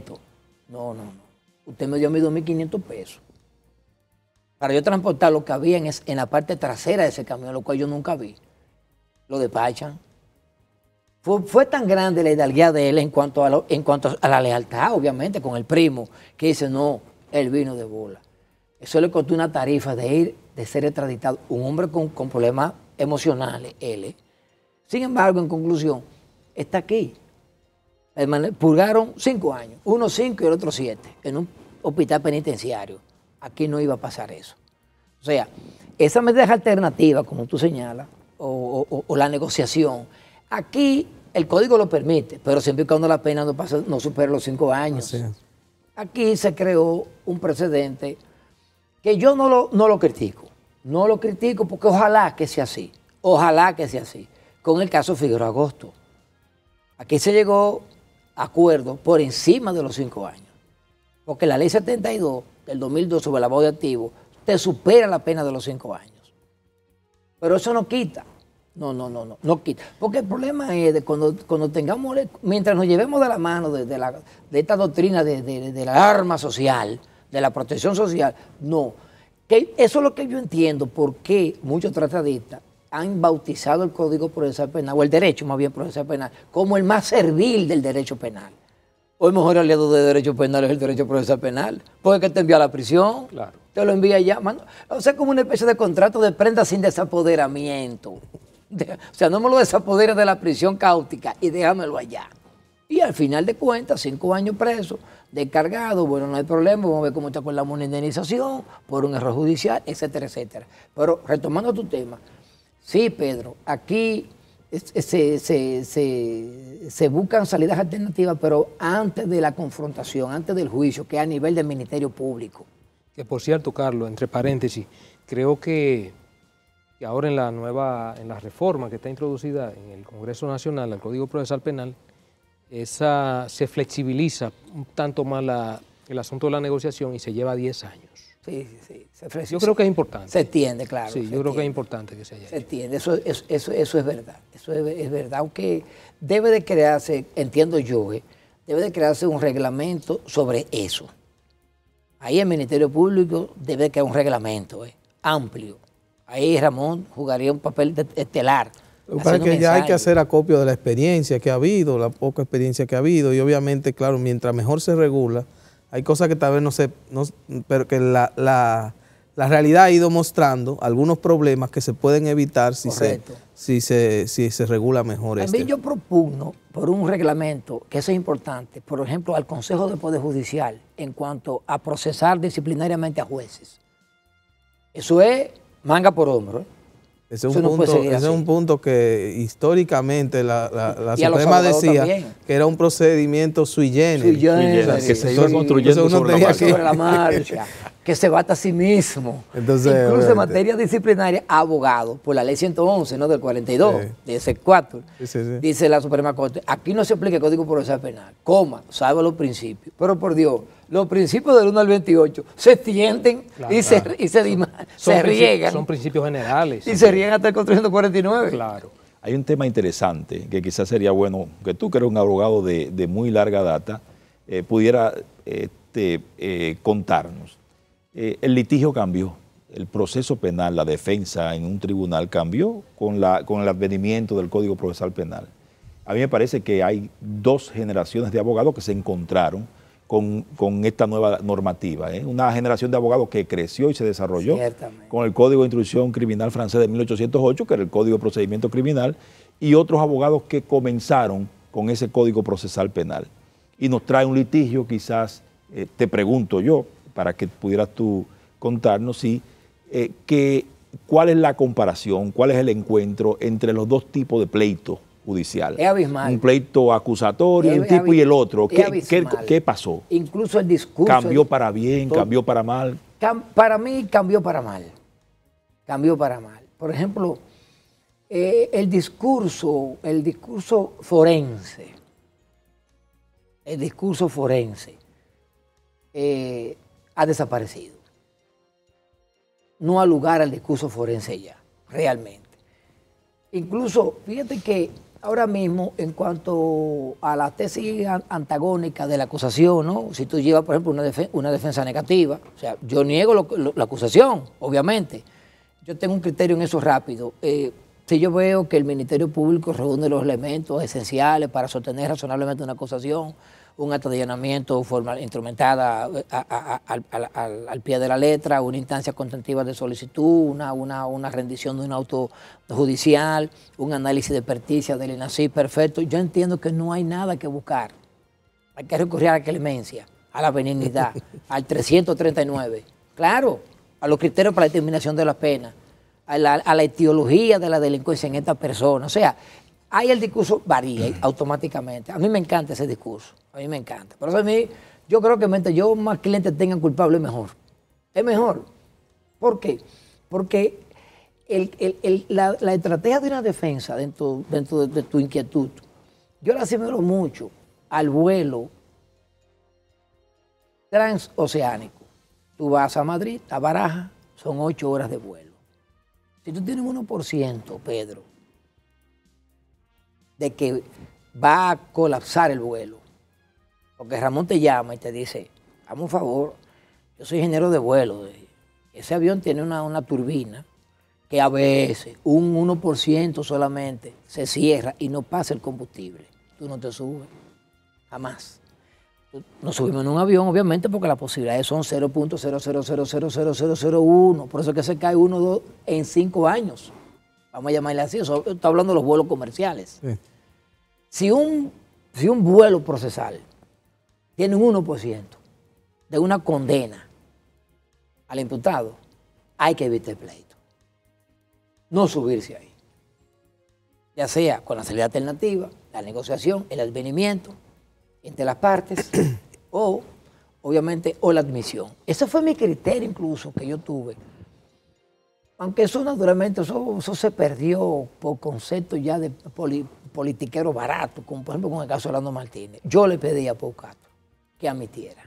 usted me dio a mí 2.500 pesos para yo transportar lo que había en la parte trasera de ese camión, lo cual yo nunca vi, lo despachan. Fue tan grande la hidalguía de él en cuanto a la lealtad, obviamente, con el primo, que dice, no, él vino de bola. Eso le costó una tarifa de ser extraditado. Un hombre con problemas emocionales, él. Sin embargo, en conclusión, está aquí. Purgaron 5 años, uno 5 y el otro 7, en un hospital penitenciario. Aquí no iba a pasar eso. O sea, esa medida alternativa, como tú señalas, o la negociación, aquí el código lo permite, pero siempre y cuando la pena no supere los 5 años. Aquí se creó un precedente que yo no lo critico. No lo critico porque ojalá que sea así. Ojalá que sea así. Con el caso Figueroa Agosto. Aquí se llegó a acuerdo por encima de los 5 años. Porque la ley 72 del 2002 sobre el lavado de activos te supera la pena de los 5 años. Pero eso no quita. No quita. Porque el problema es de cuando tengamos, mientras nos llevemos de la mano de esta doctrina de la arma social, de la protección social, no. Que eso es lo que yo entiendo, por qué muchos tratadistas han bautizado el Código Procesal Penal, o el derecho más bien procesal penal, como el más servil del derecho penal. O el mejor aliado de derecho penal es el derecho procesal penal, porque te envía a la prisión, claro, te lo envía ya, mano. O sea, como una especie de contrato de prenda sin desapoderamiento. O sea, no me lo desapoderes de la prisión cáustica y déjamelo allá. Y al final de cuentas, 5 años preso, descargado, bueno, no hay problema, vamos a ver cómo está con la indemnización por un error judicial, etcétera, etcétera. Pero retomando tu tema, sí, Pedro, aquí se buscan salidas alternativas, pero antes de la confrontación, antes del juicio, que es a nivel del Ministerio Público. Que por cierto, Carlos, entre paréntesis, creo que ahora en la reforma que está introducida en el Congreso Nacional al Código Procesal Penal, se flexibiliza un tanto más el asunto de la negociación y se lleva a 10 años. Sí. Yo creo que es importante. Se entiende, claro. Sí, yo creo que es importante que se haya. Se entiende, eso es verdad. Eso es verdad, aunque debe de crearse, entiendo yo, debe de crearse un reglamento sobre eso. Ahí el Ministerio Público debe crear un reglamento amplio. Ahí Ramón jugaría un papel estelar. Para que ya hay que hacer acopio de la experiencia que ha habido, la poca experiencia que ha habido, y obviamente, claro, mientras mejor se regula, hay cosas que tal vez no pero que la realidad ha ido mostrando algunos problemas que se pueden evitar si se regula mejor. También yo propugno por un reglamento, que eso es importante, por ejemplo, al Consejo de Poder Judicial, en cuanto a procesar disciplinariamente a jueces. Eso es manga por hombro. Ese es un punto que históricamente la Suprema decía también, que era un procedimiento sui generis. Que se iba construyendo sobre la marcha. Que se bata a sí mismo. Entonces, incluso en materia disciplinaria, abogado, por la ley 111, ¿no? Del 42, de ese 4, dice la Suprema Corte, aquí no se aplica el Código Procesal Penal, salvo los principios. Pero por Dios, los principios del 1 al 28 se extienden y se riegan. Son principios generales. Y se riegan hasta el 449. Claro. Hay un tema interesante que quizás sería bueno que tú, que eres un abogado de muy larga data, pudiera contarnos. El litigio cambió, el proceso penal, la defensa en un tribunal cambió con el advenimiento del Código Procesal Penal. A mí me parece que hay 2 generaciones de abogados que se encontraron con esta nueva normativa. Una generación de abogados que creció y se desarrolló con el Código de Instrucción Criminal francés de 1808, que era el Código de Procedimiento Criminal, y otros abogados que comenzaron con ese Código Procesal Penal. Y nos trae un litigio, quizás, te pregunto yo, para que pudieras tú contarnos, cuál es la comparación, cuál es el encuentro entre los 2 tipos de pleitos judicial. Es abismal. Un pleito acusatorio, un tipo y el otro. ¿Qué pasó? Incluso el discurso... ¿Cambió para bien? ¿Cambió para mal? Para mí cambió para mal. Cambió para mal. Por ejemplo, el discurso forense, ha desaparecido. No ha lugar al discurso forense ya, realmente. Incluso, fíjate que ahora mismo, en cuanto a la tesis antagónica de la acusación, ¿no? Si tú llevas, por ejemplo, una defensa negativa, o sea, yo niego la acusación, obviamente. Yo tengo un criterio en eso rápido. Si yo veo que el Ministerio Público reúne los elementos esenciales para sostener razonablemente una acusación, un acto de allanamiento formal, instrumentada al pie de la letra, una instancia contentiva de solicitud, una rendición de un auto judicial, un análisis de perticia del INACIP, perfecto. Yo entiendo que no hay nada que buscar. Hay que recurrir a la clemencia, a la benignidad, al 339. Claro, a los criterios para la determinación de la pena, a la etiología de la delincuencia en esta persona. O sea, ahí el discurso varía automáticamente. A mí me encanta ese discurso, a mí me encanta. Por eso a mí, yo creo que mientras yo más clientes tengan culpables, es mejor. Es mejor. ¿Por qué? Porque la estrategia de una defensa dentro de tu inquietud, yo la asimilo mucho al vuelo transoceánico. Tú vas a Madrid, a Barajas, son 8 horas de vuelo. Si tú tienes un 1%, Pedro, de que va a colapsar el vuelo, porque Ramón te llama y te dice, hazme un favor, yo soy ingeniero de vuelo, ese avión tiene una turbina que a veces un 1% solamente se cierra y no pasa el combustible, tú no te subes, jamás. Nos subimos en un avión, obviamente, porque las posibilidades son 0.0000001. Por eso es que se cae 1 o 2 en 5 años. Vamos a llamarle así. Eso está hablando de los vuelos comerciales. Sí. Si un vuelo procesal tiene un 1% de una condena al imputado, hay que evitar el pleito. No subirse ahí. Ya sea con la salida alternativa, la negociación, el advenimiento entre las partes o, obviamente, o la admisión. Ese fue mi criterio incluso que yo tuve. Aunque eso naturalmente, eso se perdió por concepto ya de politiquero barato, como por ejemplo con el caso de Orlando Martínez. Yo le pedí a Paul Castro que admitiera.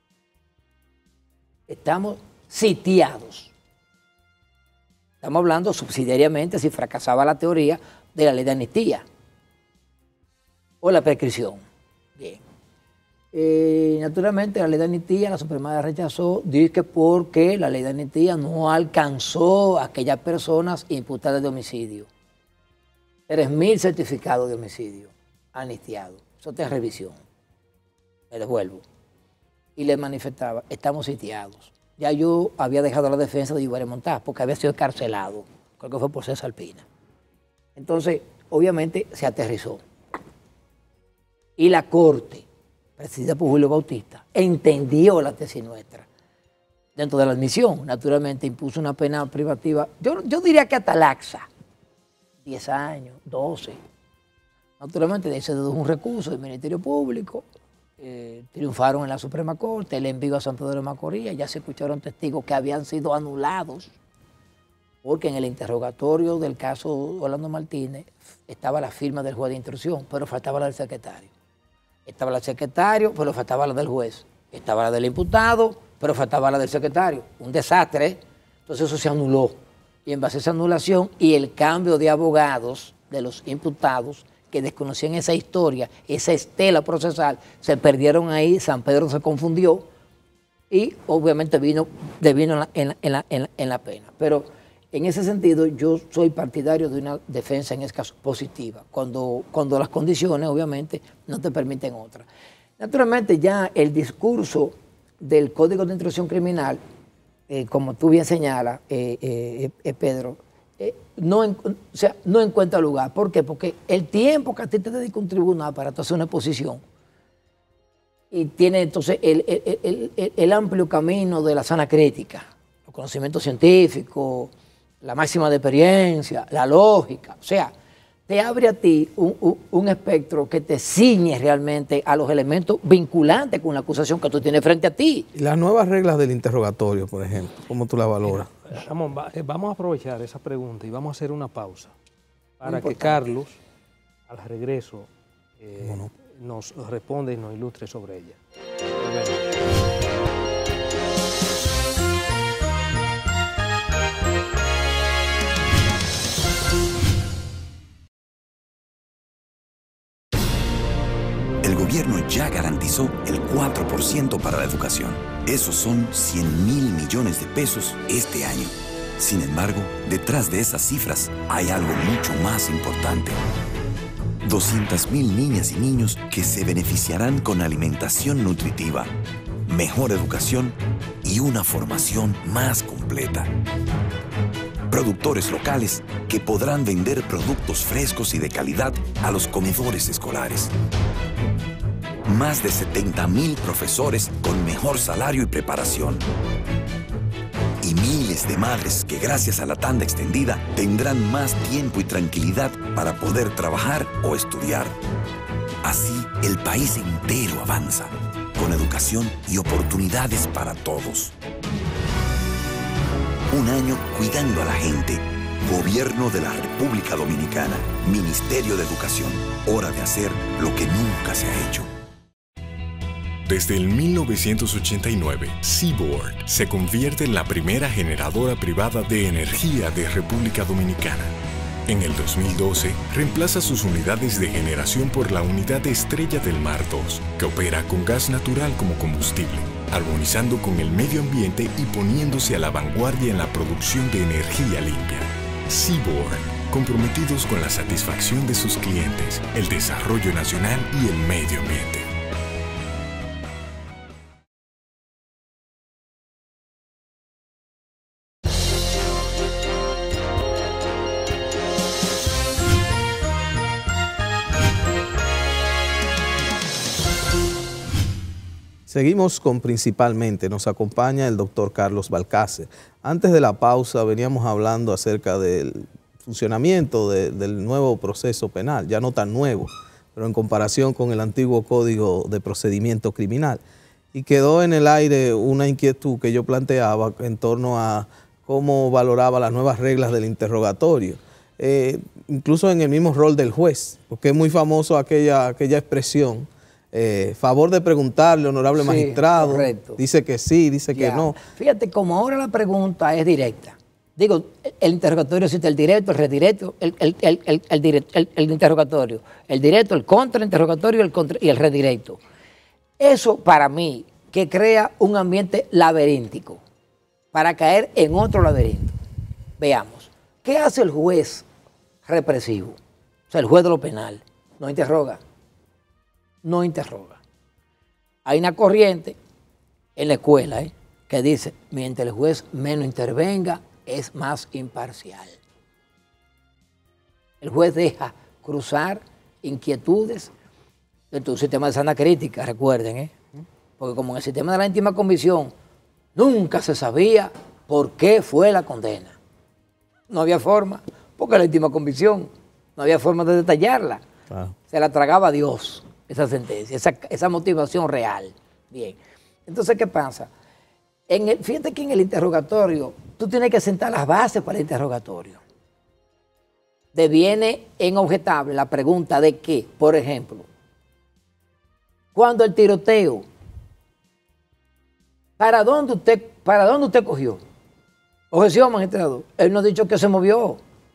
Estamos sitiados. Estamos hablando subsidiariamente si fracasaba la teoría de la ley de amnistía o la prescripción. Bien. Naturalmente la ley de amnistía la Suprema rechazó, dice porque la ley de amnistía no alcanzó a aquellas personas imputadas de homicidio. 3.000 certificados de homicidio amnistiados. Eso está en revisión. Me devuelvo. Y le manifestaba, estamos sitiados. Ya yo había dejado la defensa de Ibarra Montaz porque había sido encarcelado. Creo que fue por César Alpina. Entonces, obviamente, se aterrizó. Y la Corte, presidida por Julio Bautista, entendió la tesis nuestra. Dentro de la admisión, naturalmente, impuso una pena privativa, yo diría que hasta laxa, 10 años, 12. Naturalmente, de ahí se dedujo un recurso del Ministerio Público, triunfaron en la Suprema Corte, le envió a San Pedro de Macorís, ya se escucharon testigos que habían sido anulados, porque en el interrogatorio del caso Orlando Martínez estaba la firma del juez de instrucción, pero faltaba la del secretario. Estaba la del secretario, pero faltaba la del juez. Estaba la del imputado, pero faltaba la del secretario. Un desastre. Entonces eso se anuló. Y en base a esa anulación y el cambio de abogados de los imputados que desconocían esa historia, esa estela procesal, se perdieron ahí, San Pedro se confundió y obviamente vino en la pena. Pero en ese sentido yo soy partidario de una defensa en este caso positiva, cuando las condiciones obviamente no te permiten otra. Naturalmente ya el discurso del Código de Instrucción Criminal, como tú bien señalas, Pedro, no encuentra lugar. ¿Por qué? Porque el tiempo que a ti te dedica un tribunal para hacer una exposición y tiene entonces el amplio camino de la sana crítica, los conocimientos científicos, la máxima de experiencia, la lógica, o sea, te abre a ti un espectro que te ciñe realmente a los elementos vinculantes con la acusación que tú tienes frente a ti. Y las nuevas reglas del interrogatorio, por ejemplo, ¿cómo tú las valoras? Vamos a aprovechar esa pregunta y vamos a hacer una pausa para que Carlos, al regreso, nos responda y nos ilustre sobre ella. El gobierno ya garantizó el 4% para la educación. Esos son 100.000 millones de pesos este año. Sin embargo, detrás de esas cifras hay algo mucho más importante. 200.000 niñas y niños que se beneficiarán con alimentación nutritiva, mejor educación y una formación más completa. Productores locales que podrán vender productos frescos y de calidad a los comedores escolares. Más de 70.000 profesores con mejor salario y preparación. Y miles de madres que gracias a la tanda extendida tendrán más tiempo y tranquilidad para poder trabajar o estudiar. Así, el país entero avanza, con educación y oportunidades para todos. Un año cuidando a la gente. Gobierno de la República Dominicana. Ministerio de Educación. Hora de hacer lo que nunca se ha hecho. Desde el 1989, Seaboard se convierte en la primera generadora privada de energía de República Dominicana. En el 2012, reemplaza sus unidades de generación por la unidad Estrella del Mar 2, que opera con gas natural como combustible, armonizando con el medio ambiente y poniéndose a la vanguardia en la producción de energía limpia. Seaboard, comprometidos con la satisfacción de sus clientes, el desarrollo nacional y el medio ambiente. Seguimos con Principalmente, nos acompaña el doctor Carlos Balcácer. Antes de la pausa veníamos hablando acerca del funcionamiento del nuevo proceso penal, ya no tan nuevo, pero en comparación con el antiguo Código de Procedimiento Criminal. Y quedó en el aire una inquietud que yo planteaba en torno a cómo valoraba las nuevas reglas del interrogatorio, incluso en el mismo rol del juez, porque es muy famoso aquella expresión. Favor de preguntarle, honorable magistrado, correcto. Dice que sí, dice que no. Fíjate, como ahora la pregunta es directa. Digo, el interrogatorio existe el directo, el redirecto, el interrogatorio, el directo, el contrainterrogatorio y el redirecto. Eso para mí que crea un ambiente laberíntico para caer en otro laberinto. Veamos, ¿qué hace el juez represivo? O sea, el juez de lo penal no interroga. No interroga. Hay una corriente en la escuela que dice, mientras el juez menos intervenga, es más imparcial. El juez deja cruzar inquietudes dentro de un sistema de sana crítica, recuerden, porque como en el sistema de la íntima convicción, nunca se sabía por qué fue la condena. No había forma, porque la íntima convicción, no había forma de detallarla. Claro. Se la tragaba Dios. Esa sentencia, esa motivación real. Bien. Entonces, ¿qué pasa? Fíjate que en el interrogatorio, tú tienes que sentar las bases para el interrogatorio. Deviene inobjetable la pregunta de que, por ejemplo, cuando el tiroteo, ¿para dónde usted cogió? Objeción, magistrado. Él no ha dicho que se movió.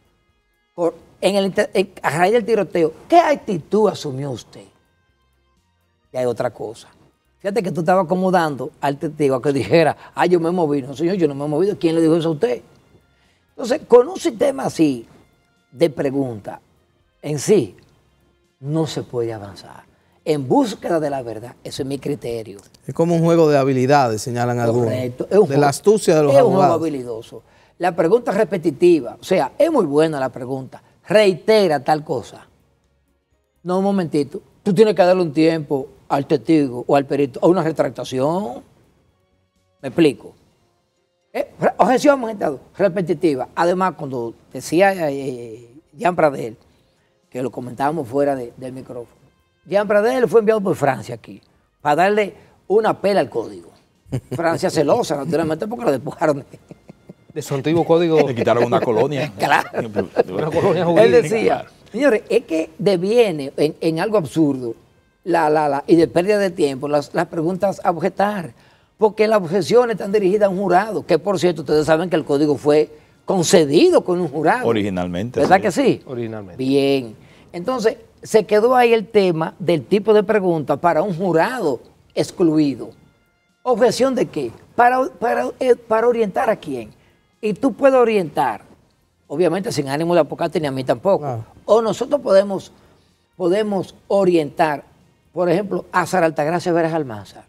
A raíz del tiroteo, ¿qué actitud asumió usted? Y hay otra cosa. Fíjate que tú estabas acomodando al testigo a que dijera, yo me moví. No, señor, yo no me he movido. ¿Quién le dijo eso a usted? Entonces, con un sistema así de pregunta, en sí, no se puede avanzar. En búsqueda de la verdad, ese es mi criterio. Es como un juego de habilidades, señalan algunos. Correcto. De la astucia de los abogados. Es un juego habilidoso. La pregunta es repetitiva. O sea, es muy buena la pregunta. Reitera tal cosa. No, un momentito. Tú tienes que darle un tiempo al testigo o al perito a una retractación. ¿Me explico? Objeción, magistrado, repetitiva. Además, cuando decía Jean Pradel que lo comentábamos fuera del micrófono. Jean Pradel fue enviado por Francia aquí para darle una pela al código. Francia celosa, naturalmente, porque lo despojaron de su antiguo código. Le quitaron una colonia. Claro. Una colonia jurídica. Él decía, señores, es que deviene en algo absurdo y de pérdida de tiempo las preguntas a objetar, porque las objeciones están dirigidas a un jurado, que por cierto, ustedes saben que el código fue concedido con un jurado. Originalmente. ¿Verdad que sí? Originalmente. Bien. Entonces, se quedó ahí el tema del tipo de pregunta para un jurado excluido. ¿Objeción de qué? Para orientar a quién. Y tú puedes orientar, obviamente sin ánimo de apocarte ni a mí tampoco. Claro. O nosotros podemos orientar, por ejemplo, a Sara Altagracia Veras Almanzar.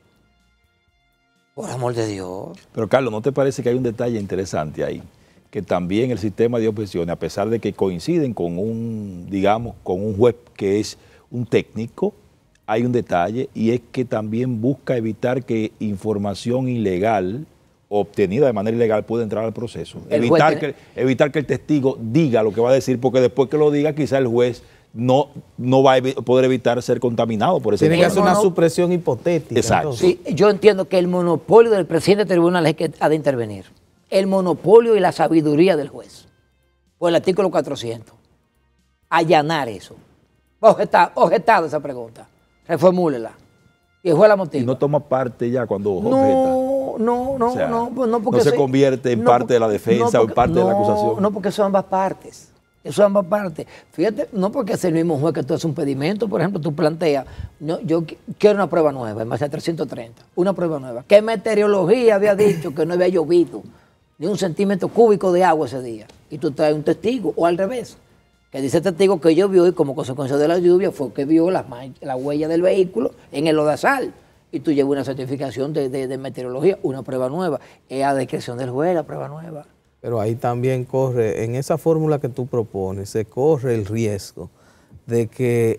Por amor de Dios. Pero Carlos, ¿no te parece que hay un detalle interesante ahí? Que también el sistema de objeciones, a pesar de que coinciden con un, digamos, con un juez que es un técnico, hay un detalle y es que también busca evitar que información ilegal obtenida de manera ilegal pueda entrar al proceso. Evitar que el testigo diga lo que va a decir, porque después que lo diga quizá el juez no va a poder evitar ser contaminado por ese. Tiene que hacer una supresión hipotética. Exacto. Sí, yo entiendo que el monopolio del presidente del tribunal es que ha de intervenir. El monopolio y la sabiduría del juez. Por el artículo 400. Allanar eso. Objetado esa pregunta. Reformúlela. Y el juez la motiva. Y no toma parte ya cuando objeta. No, O sea, porque no se convierte en parte de la defensa o en parte de la acusación. No, porque son ambas partes. Eso es ambas partes. Fíjate, no porque es el mismo juez que tú haces un pedimento, por ejemplo, tú planteas, no, yo quiero una prueba nueva, en base a 330, una prueba nueva. ¿Qué meteorología había dicho que no había llovido ni un centímetro cúbico de agua ese día? Y tú traes un testigo, o al revés, que dice el testigo que llovió y como consecuencia de la lluvia fue que vio la huella del vehículo en el lodazal. Y tú llevas una certificación de meteorología, una prueba nueva. Es a discreción del juez la prueba nueva. Pero ahí también corre, en esa fórmula que tú propones, se corre el riesgo de que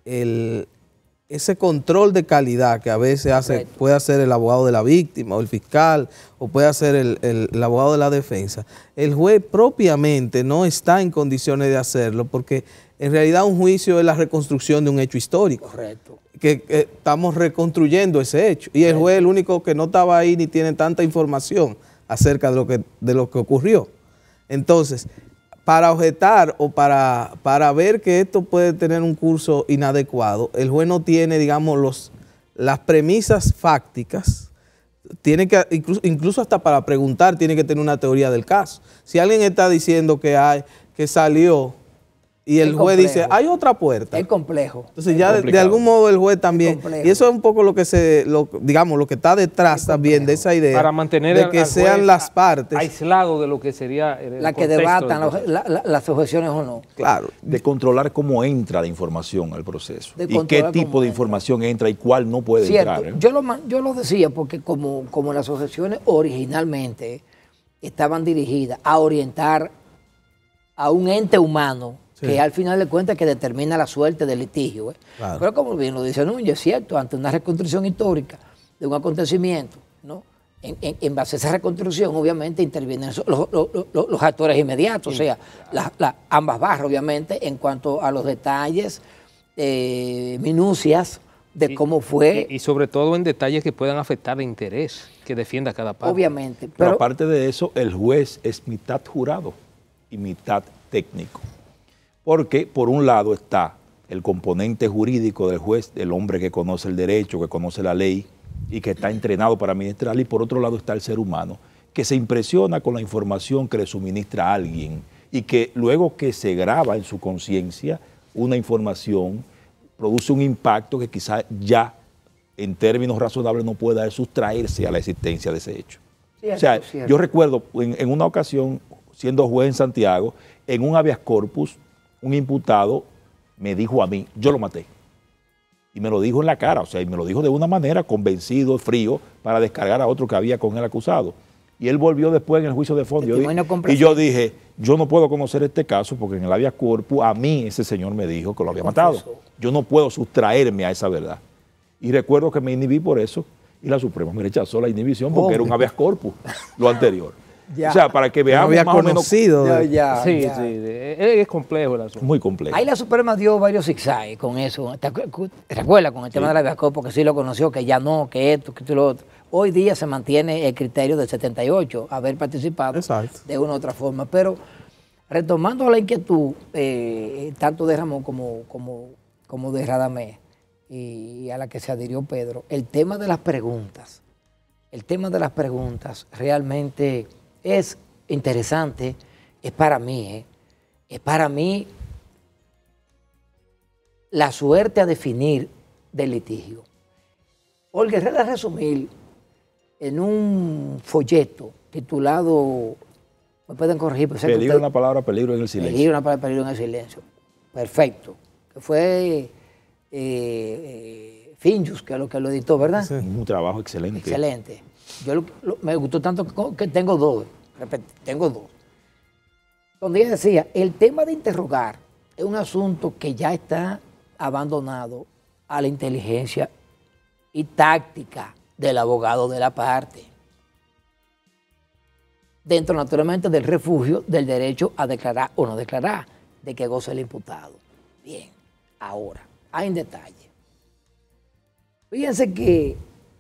ese control de calidad que a veces puede hacer el abogado de la víctima o el fiscal o puede hacer el abogado de la defensa, el juez propiamente no está en condiciones de hacerlo porque en realidad un juicio es la reconstrucción de un hecho histórico. Correcto. Que estamos reconstruyendo ese hecho y el juez es el único que no estaba ahí ni tiene tanta información acerca de lo que ocurrió. Entonces, para objetar o para ver que esto puede tener un curso inadecuado, el juez no tiene, digamos, las premisas fácticas, tiene que, incluso hasta para preguntar, tiene que tener una teoría del caso. Si alguien está diciendo que salió y el juez dice, hay otra puerta. Es complejo. Entonces ya de algún modo el juez también, y eso es un poco lo que digamos, lo que está detrás también de esa idea, para mantener de que sean las partes aislado de lo que sería la que debatan las objeciones o no. Claro. De controlar cómo entra la información al proceso y qué tipo de información entra y cuál no puede entrar. Yo lo decía porque como las objeciones originalmente estaban dirigidas a orientar a un ente humano, que al final de cuentas que determina la suerte del litigio. Claro. Pero como bien lo dice Núñez, es cierto, ante una reconstrucción histórica de un acontecimiento, ¿no? En base a esa reconstrucción, obviamente, intervienen los actores inmediatos, o sea, ambas barras, obviamente, en cuanto a los detalles, minucias de cómo fue. Y sobre todo en detalles que puedan afectar el interés que defienda cada parte. Obviamente. Pero aparte de eso, el juez es mitad jurado y mitad técnico. Porque por un lado está el componente jurídico del juez, el hombre que conoce el derecho, que conoce la ley y que está entrenado para administrarla, y por otro lado está el ser humano, que se impresiona con la información que le suministra a alguien y que luego que se graba en su conciencia una información produce un impacto que quizá ya en términos razonables no pueda sustraerse a la existencia de ese hecho. Cierto, o sea, cierto. Yo recuerdo en una ocasión, siendo juez en Santiago, en un habeas corpus, un imputado me dijo a mí, yo lo maté. Y me lo dijo en la cara, o sea, y me lo dijo de una manera convencido, frío, para descargar a otro que había con el acusado. Y él volvió después en el juicio de fondo. Y yo dije, yo no puedo conocer este caso porque en el habeas corpus a mí ese señor me dijo que lo había matado. Yo no puedo sustraerme a esa verdad. Y recuerdo que me inhibí por eso y la Suprema me rechazó la inhibición porque era un habeas corpus, lo anterior. Ya. O sea, para que No veamos había más conocido. Sí, ya. sí, es complejo el o asunto. menos muy complejo. Ahí la Suprema dio varios zigzags con eso. ¿Te recuerdas con el tema de la Viacop? Porque sí lo conoció, que ya no, que esto, que lo otro. Hoy día se mantiene el criterio del 78, haber participado Exacto. de una u otra forma. Pero retomando la inquietud, tanto de Ramón como de Radamés, y a la que se adhirió Pedro, el tema de las preguntas. El tema de las preguntas realmente es interesante, es para mí la suerte a definir del litigio. Olga Herrera resumir en un folleto titulado, me pueden corregir, pero sé que Peligro usted- una palabra, peligro en el silencio. Peligro, una palabra, peligro en el silencio. Perfecto. Que fue Finjus, que lo editó, ¿verdad? Sí. Un trabajo excelente. Excelente. Yo me gustó tanto que tengo dos. Tengo dos. Donde ella decía, el tema de interrogar es un asunto que ya está abandonado a la inteligencia y táctica del abogado de la parte. Dentro, naturalmente, del refugio del derecho a declarar o no declarar, de que goce el imputado. Bien, ahora, hay un detalle. Fíjense que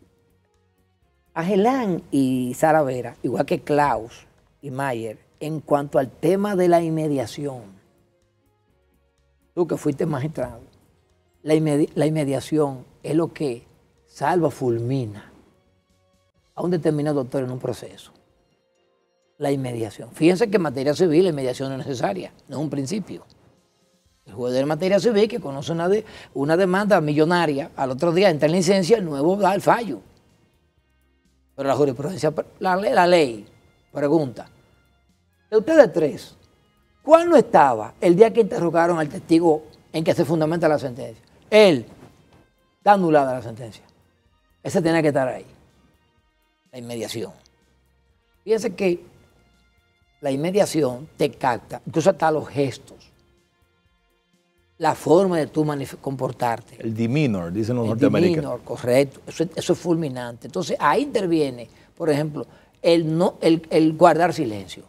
Agelán y Sara Vera, igual que Klaus y Mayer, en cuanto al tema de la inmediación, tú que fuiste magistrado, la inmediación es lo que salva, fulmina a un determinado doctor en un proceso. La inmediación. Fíjense que en materia civil la inmediación no es necesaria, no es un principio. El juez de materia civil que conoce una demanda millonaria, al otro día entra en licencia, el nuevo da el fallo. Pero la jurisprudencia, la ley, pregunta, de ustedes tres, ¿cuál no estaba el día que interrogaron al testigo en que se fundamenta la sentencia? Él, está anulada la sentencia. Ese tiene que estar ahí. La inmediación. Fíjense que la inmediación te capta, incluso hasta los gestos, la forma de tú comportarte. El demeanor, dicen los El norteamericanos. demeanor, correcto. Eso es fulminante. Entonces, ahí interviene, por ejemplo, el guardar silencio.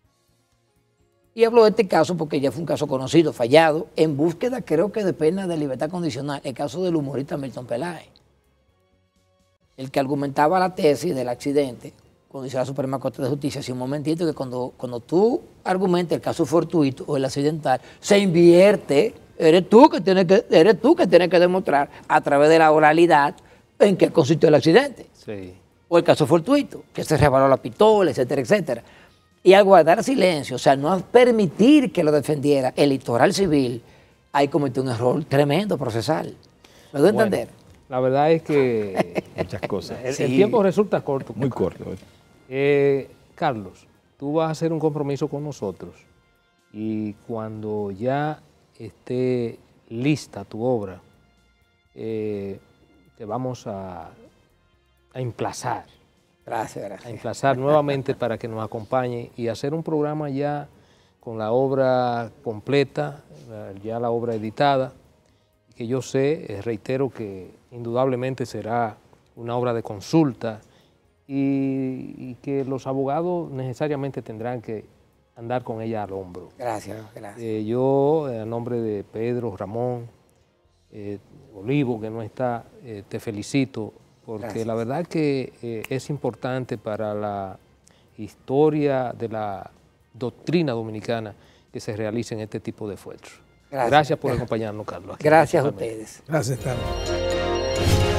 Y hablo de este caso porque ya fue un caso conocido, fallado, en búsqueda, creo que de pena de libertad condicional, el caso del humorista Milton Peláez. El que argumentaba la tesis del accidente, cuando dice la Suprema Corte de Justicia, hace un momentito, que cuando tú argumentas el caso fortuito o el accidental, se invierte. Eres tú que tienes que demostrar a través de la oralidad en qué consistió el accidente. Sí. O el caso fortuito, que se rebaló la pistola, etcétera, etcétera. Y al guardar silencio, o sea, no permitir que lo defendiera el litoral civil, ahí cometió un error tremendo procesal. ¿Me doy a entender? Bueno, la verdad es que Muchas cosas. el tiempo resulta corto. Muy corto. Carlos, tú vas a hacer un compromiso con nosotros y cuando ya esté lista tu obra, te vamos a emplazar. Gracias. A emplazar nuevamente para que nos acompañe y hacer un programa ya con la obra completa, ya la obra editada, que yo sé, reitero que indudablemente será una obra de consulta y que los abogados necesariamente tendrán que andar con ella al hombro. Gracias. Yo, a nombre de Pedro, Ramón, Olivo, que no está, te felicito, porque Gracias. la verdad que es importante para la historia de la doctrina dominicana que se realicen este tipo de esfuerzos. Gracias por acompañarnos, Carlos. Gracias a ustedes. Gracias, Carlos.